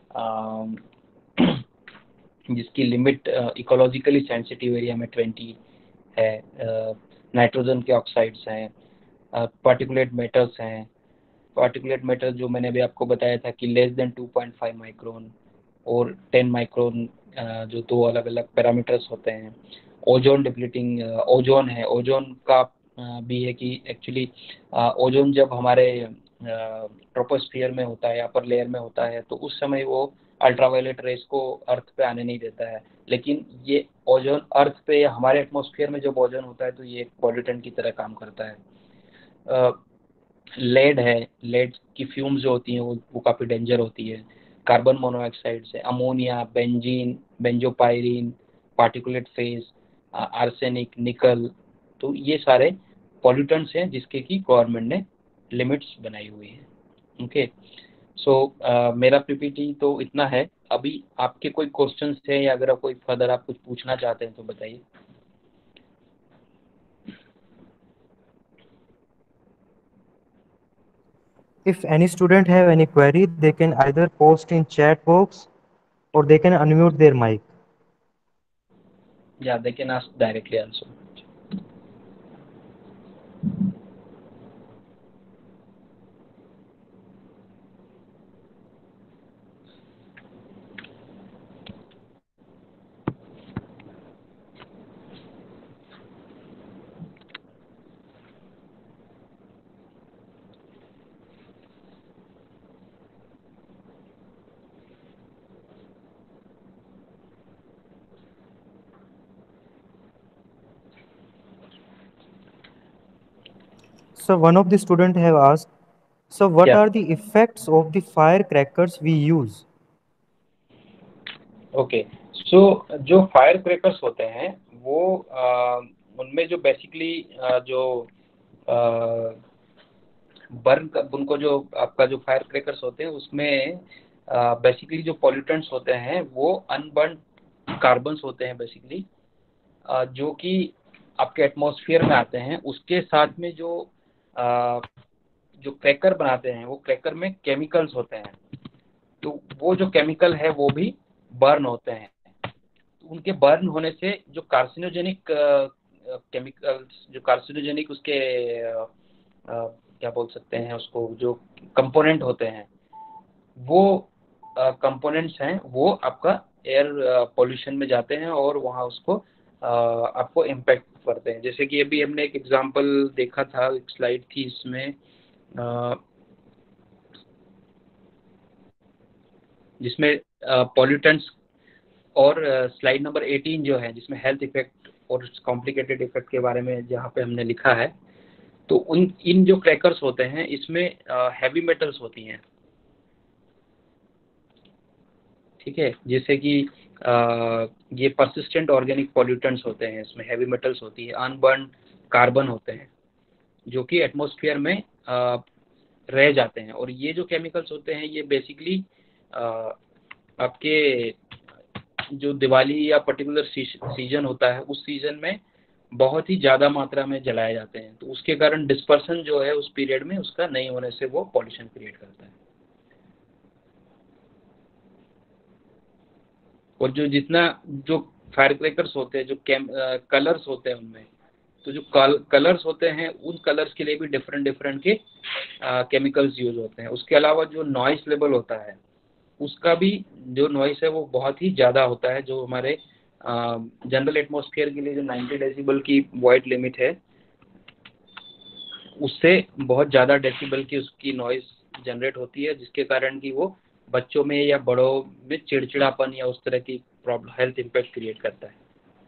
A: जिसकी लिमिट इकोलॉजिकली सेंसिटिव एरिया में 20 है। नाइट्रोजन के ऑक्साइड्स हैं, पार्टिकुलेट मैटर्स हैं। पार्टिकुलेट मैटर जो मैंने अभी आपको बताया था कि लेस देन 2.5 माइक्रोन और 10 माइक्रोन, जो दो अलग अलग पैरामीटर्स होते हैं। ओजोन डिप्लीटिंग ओजोन है, ओजोन का भी है कि एक्चुअली ओजोन जब हमारे ट्रोपोस्फियर में होता है, अपर लेयर में होता है, तो उस समय वो अल्ट्रावायलेट रेस को अर्थ पे आने नहीं देता है। लेकिन ये ओजोन अर्थ पे या हमारे एटमॉस्फेयर में जब ओजोन होता है तो ये एक पॉल्यूटेंट की तरह काम करता है। लेड है, लेड की फ्यूम्स जो होती हैं वो काफ़ी डेंजर होती है। कार्बन मोनोऑक्साइड है, ammonia, benzene, benzopyrene, particulate phase, arsenic, nickel, तो ये सारे पॉल्यूटेंट्स हैं जिसके की गवर्नमेंट ने लिमिट्स बनाई हुई है। ओके, सो मेरा पीपीटी तो इतना है। अभी आपके कोई क्वेश्चंस हैं या अगर कोई फर्दर आप कुछ पूछना चाहते हैं तो बताइए।
B: If any student have any query, they can either post in chat box or they can unmute their mic.
A: Yeah, they can ask directly also.
B: So one of the student have asked, so what
A: Yeah.
B: are the effects of the firecrackers we use?
A: Okay, so जो fire crackers होते हैं वो उनमें जो basically जो burn उनको जो आपका जो फायर क्रैकर्स होते हैं उसमें बेसिकली जो पॉल्यूटेंट्स होते हैं वो अनबर्न कार्बन्स होते हैं बेसिकली, जो कि आपके एटमॉस्फेयर में आते हैं। उसके साथ में जो क्रैकर बनाते हैं वो क्रैकर में केमिकल्स होते हैं, तो वो जो केमिकल है वो भी बर्न होते हैं। उनके बर्न होने से जो कार्सिनोजेनिक केमिकल्स, जो कार्सिनोजेनिक उसके क्या बोल सकते हैं उसको, जो कंपोनेंट होते हैं वो कंपोनेंट्स हैं वो आपका एयर पोल्यूशन में जाते हैं और वहाँ उसको आपको इम्पेक्ट करते हैं। जैसे कि अभी हमने एक एग्जांपल देखा था, एक स्लाइड थी इसमें जिसमें पॉल्यूटेंट्स, और स्लाइड नंबर 18 जो है जिसमें हेल्थ इफेक्ट और कॉम्प्लिकेटेड इफेक्ट के बारे में जहाँ पे हमने लिखा है, तो इन जो क्रैकर्स होते हैं इसमें हैवी मेटल्स होती हैं, ठीक है। जैसे कि ये परसिस्टेंट ऑर्गेनिक पॉल्यूटेंट्स होते हैं, इसमें हैवी मेटल्स होती है, अनबर्न कार्बन होते हैं जो कि एटमॉस्फेयर में रह जाते हैं। और ये जो केमिकल्स होते हैं ये बेसिकली आपके जो दिवाली या पर्टिकुलर सीजन होता है उस सीजन में बहुत ही ज़्यादा मात्रा में जलाए जाते हैं, तो उसके कारण डिस्पर्सन जो है उस पीरियड में उसका नहीं होने से वो पॉल्यूशन क्रिएट करता है। और जो जितना जो फायर क्रैकर्स होते हैं, जो कलर्स होते हैं उनमें, तो जो कलर्स होते हैं उन कलर्स के लिए भी डिफरेंट डिफरेंट के केमिकल्स यूज होते हैं। उसके अलावा जो नॉइस लेवल होता है उसका भी जो नॉइस है वो बहुत ही ज़्यादा होता है। जो हमारे जनरल एटमॉस्फेयर के लिए जो 90 डेसिबल की वॉइड लिमिट है उससे बहुत ज़्यादा डेसिबल की उसकी नॉइस जनरेट होती है, जिसके कारण कि वो बच्चों में या बड़ों में चिड़चिड़ापन या उस तरह की प्रॉब्लम, हेल्थ इम्पैक्ट क्रिएट करता है।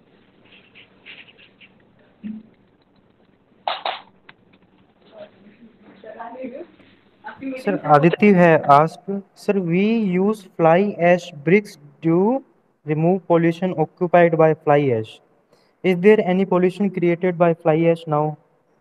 B: Sir, Aditya has asked, sir, we use fly ash bricks to remove pollution occupied by fly ash. Is there any pollution created by fly ash now?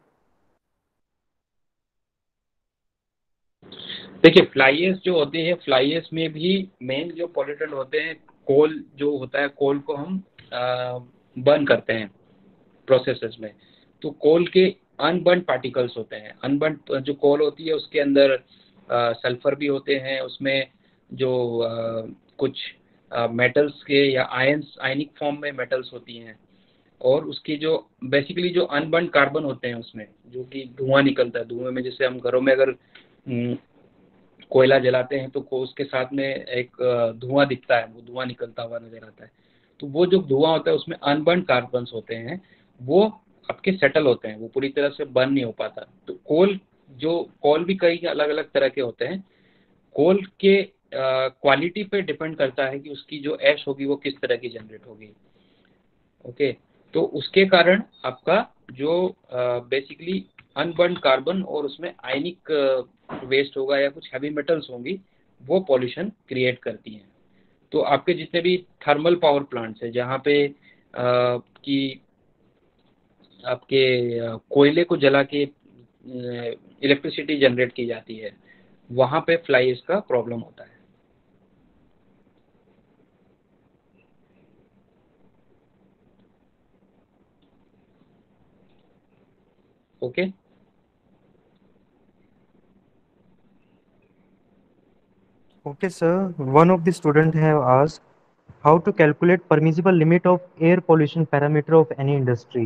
A: देखिए, फ्लाई एश जो होती है, fly ash में भी main जो pollutant होते हैं, कोल जो होता है, कोल को हम बर्न करते हैं प्रोसेसेस में, तो कोल के अनबर्न पार्टिकल्स होते हैं। अनबर्न जो कोल होती है उसके अंदर सल्फर भी होते हैं, उसमें जो कुछ मेटल्स के या आयनिक फॉर्म में मेटल्स होती हैं, और उसकी जो बेसिकली जो अनबर्न कार्बन होते हैं उसमें जो कि धुआं निकलता है, धुएं में जैसे हम घरों में अगर कोयला जलाते हैं तो उसके साथ में एक धुआं दिखता है, वो धुआं निकलता हुआ नजर आता है, तो वो जो धुआं होता है उसमें अनबर्न कार्बन्स होते हैं, वो आपके सेटल होते हैं, वो पूरी तरह से बर्न नहीं हो पाता। तो कोल भी कई अलग अलग तरह के होते हैं। कोल के क्वालिटी पे डिपेंड करता है कि उसकी जो ऐश होगी वो किस तरह की जनरेट होगी। ओके, तो उसके कारण आपका जो बेसिकली अनबर्न कार्बन और उसमें आयनिक वेस्ट होगा या कुछ हैवी मेटल्स होंगी, वो पॉल्यूशन क्रिएट करती हैं। तो आपके जितने भी थर्मल पावर प्लांट्स हैं जहाँ पे कि आपके कोयले को जला के इलेक्ट्रिसिटी जनरेट की जाती है, वहाँ पे फ्लाई एश का प्रॉब्लम होता है। Okay,
B: Okay, sir. One of the student have asked how to calculate permissible limit of air pollution parameter of any industry.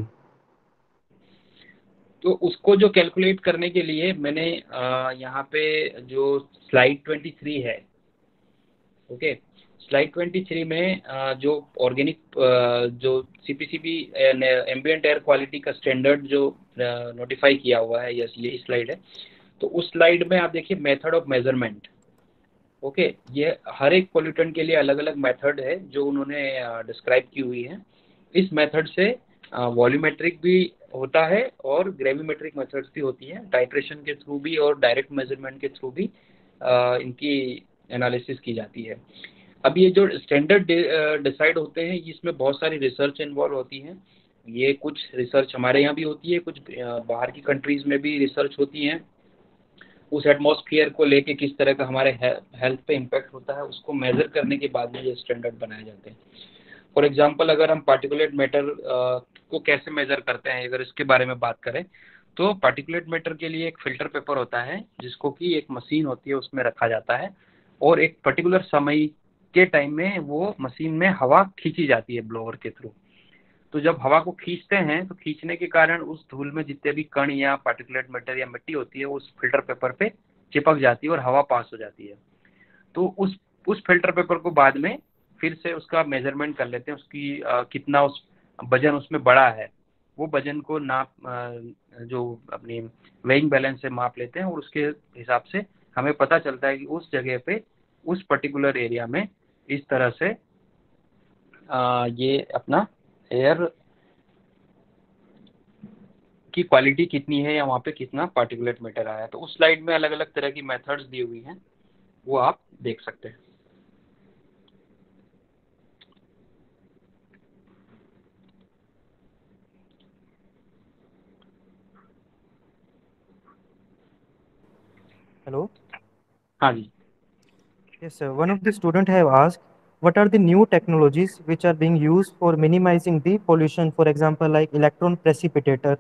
A: तो उसको जो कैलकुलेट करने के लिए मैंने यहाँ पे जो स्लाइड 23 है, ओके, स्लाइड 23 में जो ऑर्गेनिक जो सीपीसीबी एम्बिएंट एयर क्वालिटी का स्टैंडर्ड जो नोटिफाई किया हुआ है, यस यही स्लाइड है। तो उस स्लाइड में आप देखिए मेथड ऑफ मेजरमेंट, ओके, ये हर एक पोल्यूटेंट के लिए अलग अलग मेथड है जो उन्होंने डिस्क्राइब की हुई है। इस मेथड से वॉल्यूमेट्रिक भी होता है और ग्रेविमेट्रिक मेथड्स भी होती हैं, टाइट्रेशन के थ्रू भी और डायरेक्ट मेजरमेंट के थ्रू भी इनकी एनालिसिस की जाती है। अब ये जो स्टैंडर्ड डिसाइड होते हैं इसमें बहुत सारी रिसर्च इन्वॉल्व होती हैं। ये कुछ रिसर्च हमारे यहाँ भी होती है, कुछ बाहर की कंट्रीज में भी रिसर्च होती हैं। उस एटमॉस्फेयर को लेके किस तरह का हमारे हेल्थ पे इम्पैक्ट होता है उसको मेजर करने के बाद में ये स्टैंडर्ड बनाए जाते हैं। फॉर एग्जांपल अगर हम पार्टिकुलेट मैटर को कैसे मेजर करते हैं, अगर इसके बारे में बात करें, तो पार्टिकुलेट मैटर के लिए एक फिल्टर पेपर होता है जिसको कि एक मशीन होती है उसमें रखा जाता है, और एक पर्टिकुलर समय के टाइम में वो मशीन में हवा खींची जाती है ब्लोअर के थ्रू। तो जब हवा को खींचते हैं तो खींचने के कारण उस धूल में जितने भी कण या पार्टिकुलेट मैटर या मिट्टी होती है वो उस फिल्टर पेपर पे चिपक जाती है और हवा पास हो जाती है। तो उस फिल्टर पेपर को बाद में फिर से उसका मेजरमेंट कर लेते हैं, उसकी कितना उस वजन उसमें बड़ा है, वो वजन को नाप जो अपनी वेइंग बैलेंस से माप लेते हैं और उसके हिसाब से हमें पता चलता है कि उस जगह पे उस पर्टिकुलर एरिया में इस तरह से ये अपना एयर की क्वालिटी कितनी है या वहाँ पे कितना पार्टिकुलेट मैटर आया है। तो उस स्लाइड में अलग अलग तरह की मेथड्स दी हुई हैं, वो आप देख सकते हैं।
B: Hello.
A: हाँ जी।
B: Yes, sir. One of the student have asked, what are the new technologies which are being used for minimizing the pollution? For example, like electron precipitator.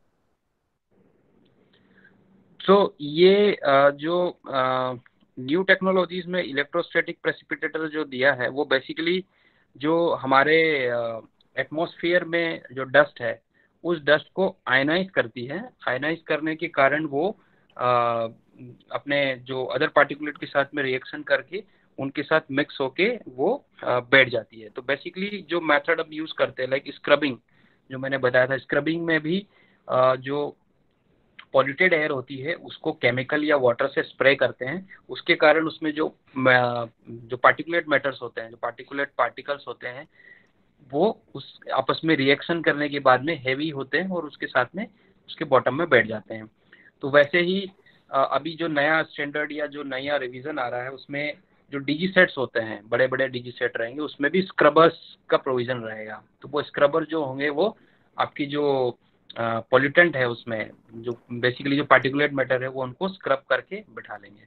A: तो ये जो न्यू टेक्नोलॉजीज में इलेक्ट्रोस्टैटिक प्रेसिपिटेटर जो दिया है वो basically जो हमारे एटमॉस्फेयर में जो डस्ट है उस डस्ट को आयनाइज करती है। आयनाइज करने के कारण वो अपने जो अदर पार्टिकुलेट के साथ में रिएक्शन करके उनके साथ मिक्स होके वो बैठ जाती है। तो बेसिकली जो मेथड हम यूज करते हैं लाइक स्क्रबिंग, जो मैंने बताया था, स्क्रबिंग में भी जो पॉल्यूटेड एयर होती है उसको केमिकल या वाटर से स्प्रे करते हैं। उसके कारण उसमें जो पार्टिकुलेट मैटर्स होते हैं, जो पार्टिकुलेट पार्टिकल्स होते हैं, वो उस आपस में रिएक्शन करने के बाद में हेवी होते हैं और उसके साथ में उसके बॉटम में बैठ जाते हैं। तो वैसे ही अभी जो नया स्टैंडर्ड या जो नया रिवीजन आ रहा है उसमें जो डीजी सेट्स होते हैं, बड़े बड़े डीजी सेट रहेंगे, उसमें भी स्क्रबर्स का प्रोविजन रहेगा। तो वो स्क्रबर जो होंगे वो आपकी जो पॉल्यूटेंट है उसमें जो बेसिकली जो पार्टिकुलेट मैटर है वो उनको स्क्रब करके बिठा लेंगे।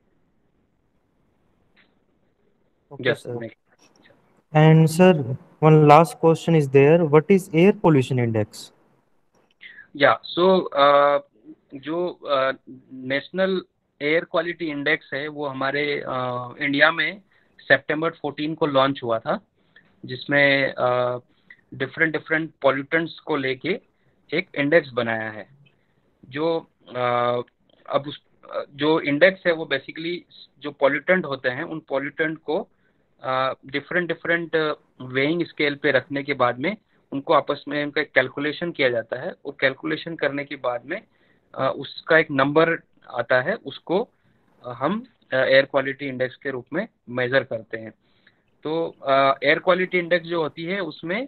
B: Okay,
A: yes
B: sir.
A: Next.
B: And sir, one last question is there. What is air pollution index?
A: या सो जो नेशनल एयर क्वालिटी इंडेक्स है वो हमारे इंडिया में सितंबर 14 को लॉन्च हुआ था, जिसमें डिफरेंट डिफरेंट पॉल्यूटेंट्स को लेके एक इंडेक्स बनाया है। जो अब उस जो इंडेक्स है वो बेसिकली जो पॉल्यूटेंट होते हैं उन पॉल्यूटेंट को डिफरेंट डिफरेंट वेइंग स्केल पे रखने के बाद में उनको आपस में उनका कैलकुलेशन किया जाता है और कैलकुलेशन करने के बाद में उसका एक नंबर आता है, उसको हम एयर क्वालिटी इंडेक्स के रूप में मेजर करते हैं। तो एयर क्वालिटी इंडेक्स जो होती है उसमें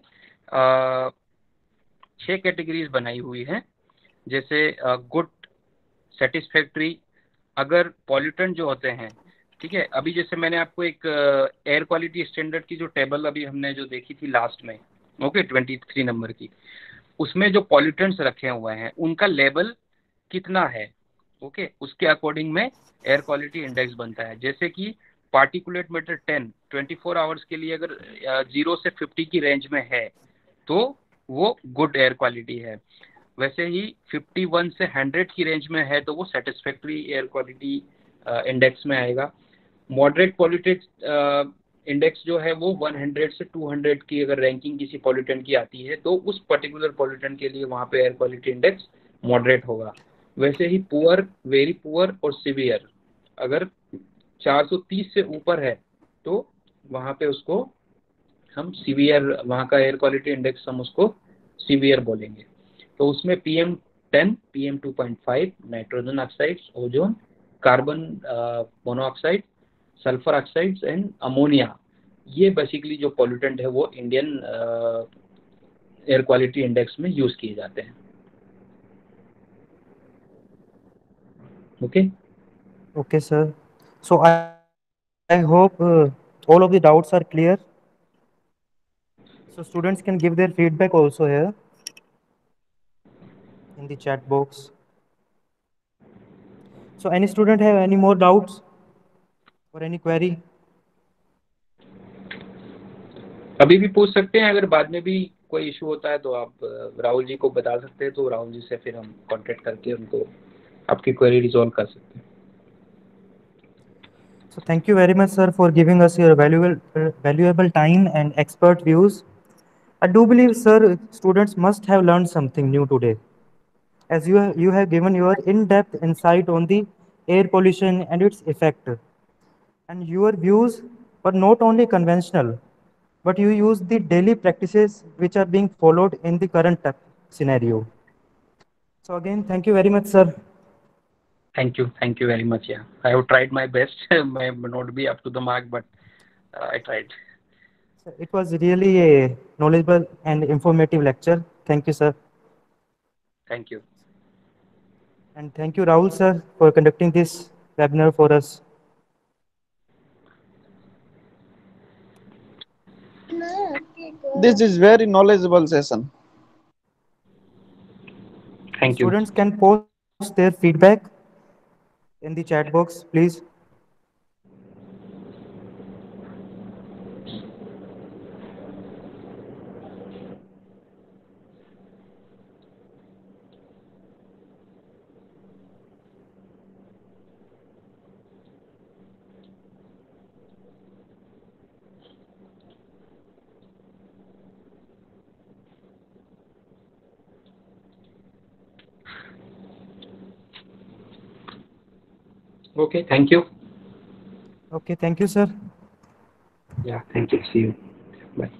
A: 6 कैटेगरीज बनाई हुई हैं, जैसे गुड, सेटिस्फैक्ट्री। अगर पॉल्यूटेंट जो होते हैं, ठीक है, अभी जैसे मैंने आपको एक एयर क्वालिटी स्टैंडर्ड की जो टेबल अभी हमने जो देखी थी लास्ट में, ओके 23 नंबर की, उसमें जो पॉल्यूटेंट्स रखे हुए हैं उनका लेवल कितना है, ओके, उसके अकॉर्डिंग में एयर क्वालिटी इंडेक्स बनता है। जैसे कि पार्टिकुलेट मैटर 10 24 आवर्स के लिए अगर 0 से 50 की रेंज में है तो वो गुड एयर क्वालिटी है। वैसे ही 51 से 100 की रेंज में है तो वो सेटिस्फैक्ट्री एयर क्वालिटी इंडेक्स में आएगा। मॉडरेट पॉल्यूटेड इंडेक्स जो है वो 100 से 200 की अगर रैंकिंग किसी पॉल्यूटेंट की आती है तो उस पर्टिकुलर पॉल्यूटेंट के लिए वहाँ पे एयर क्वालिटी इंडेक्स मॉडरेट होगा। वैसे ही पुअर, वेरी पुअर और सीवियर, अगर 430 से ऊपर है तो वहाँ पे उसको हम सीवियर, वहाँ का एयर क्वालिटी इंडेक्स हम उसको सीवियर बोलेंगे। तो उसमें PM10, PM2.5, nitrogen oxides, ozone, carbon monoxide, sulphur oxides and ammonia, ये बेसिकली जो पॉल्यूटेंट है वो इंडियन एयर क्वालिटी इंडेक्स में यूज किए जाते हैं। Okay
B: Okay, sir. So I hope all of the doubts are clear. So students can give their feedback also here in the chat box. So any student have any more doubts or any query?
A: अभी भी पूछ सकते हैं, अगर बाद में भी कोई इशू होता है तो आप राहुल जी को बता सकते हैं, तो राहुल जी से फिर हम कांटेक्ट करके उनको आपकी क्वेरी रिजॉल्व कर सकते हैं।
B: So thank you very much, sir, for giving us your valuable time and expert views. I do believe, sir, students must have learned something new today, as you have given your in-depth insight on the air pollution and its effect. And your views were not only conventional, but you use the daily practices which are being followed in the current scenario. So again, thank you very much, sir.
A: Thank you very much. Yeah, I have tried my best. May not be up to the mark, but I tried.
B: So it was really a knowledgeable and informative lecture. Thank you, sir.
A: Thank you.
B: And thank you, Rahul, sir, for conducting this webinar for us.
D: This is very knowledgeable session.
A: Thank you.
B: Students can post their feedback in the chat box, please.
A: Okay. Thank you.
B: Okay, thank you, sir.
A: Yeah. Thank you. See you. Bye.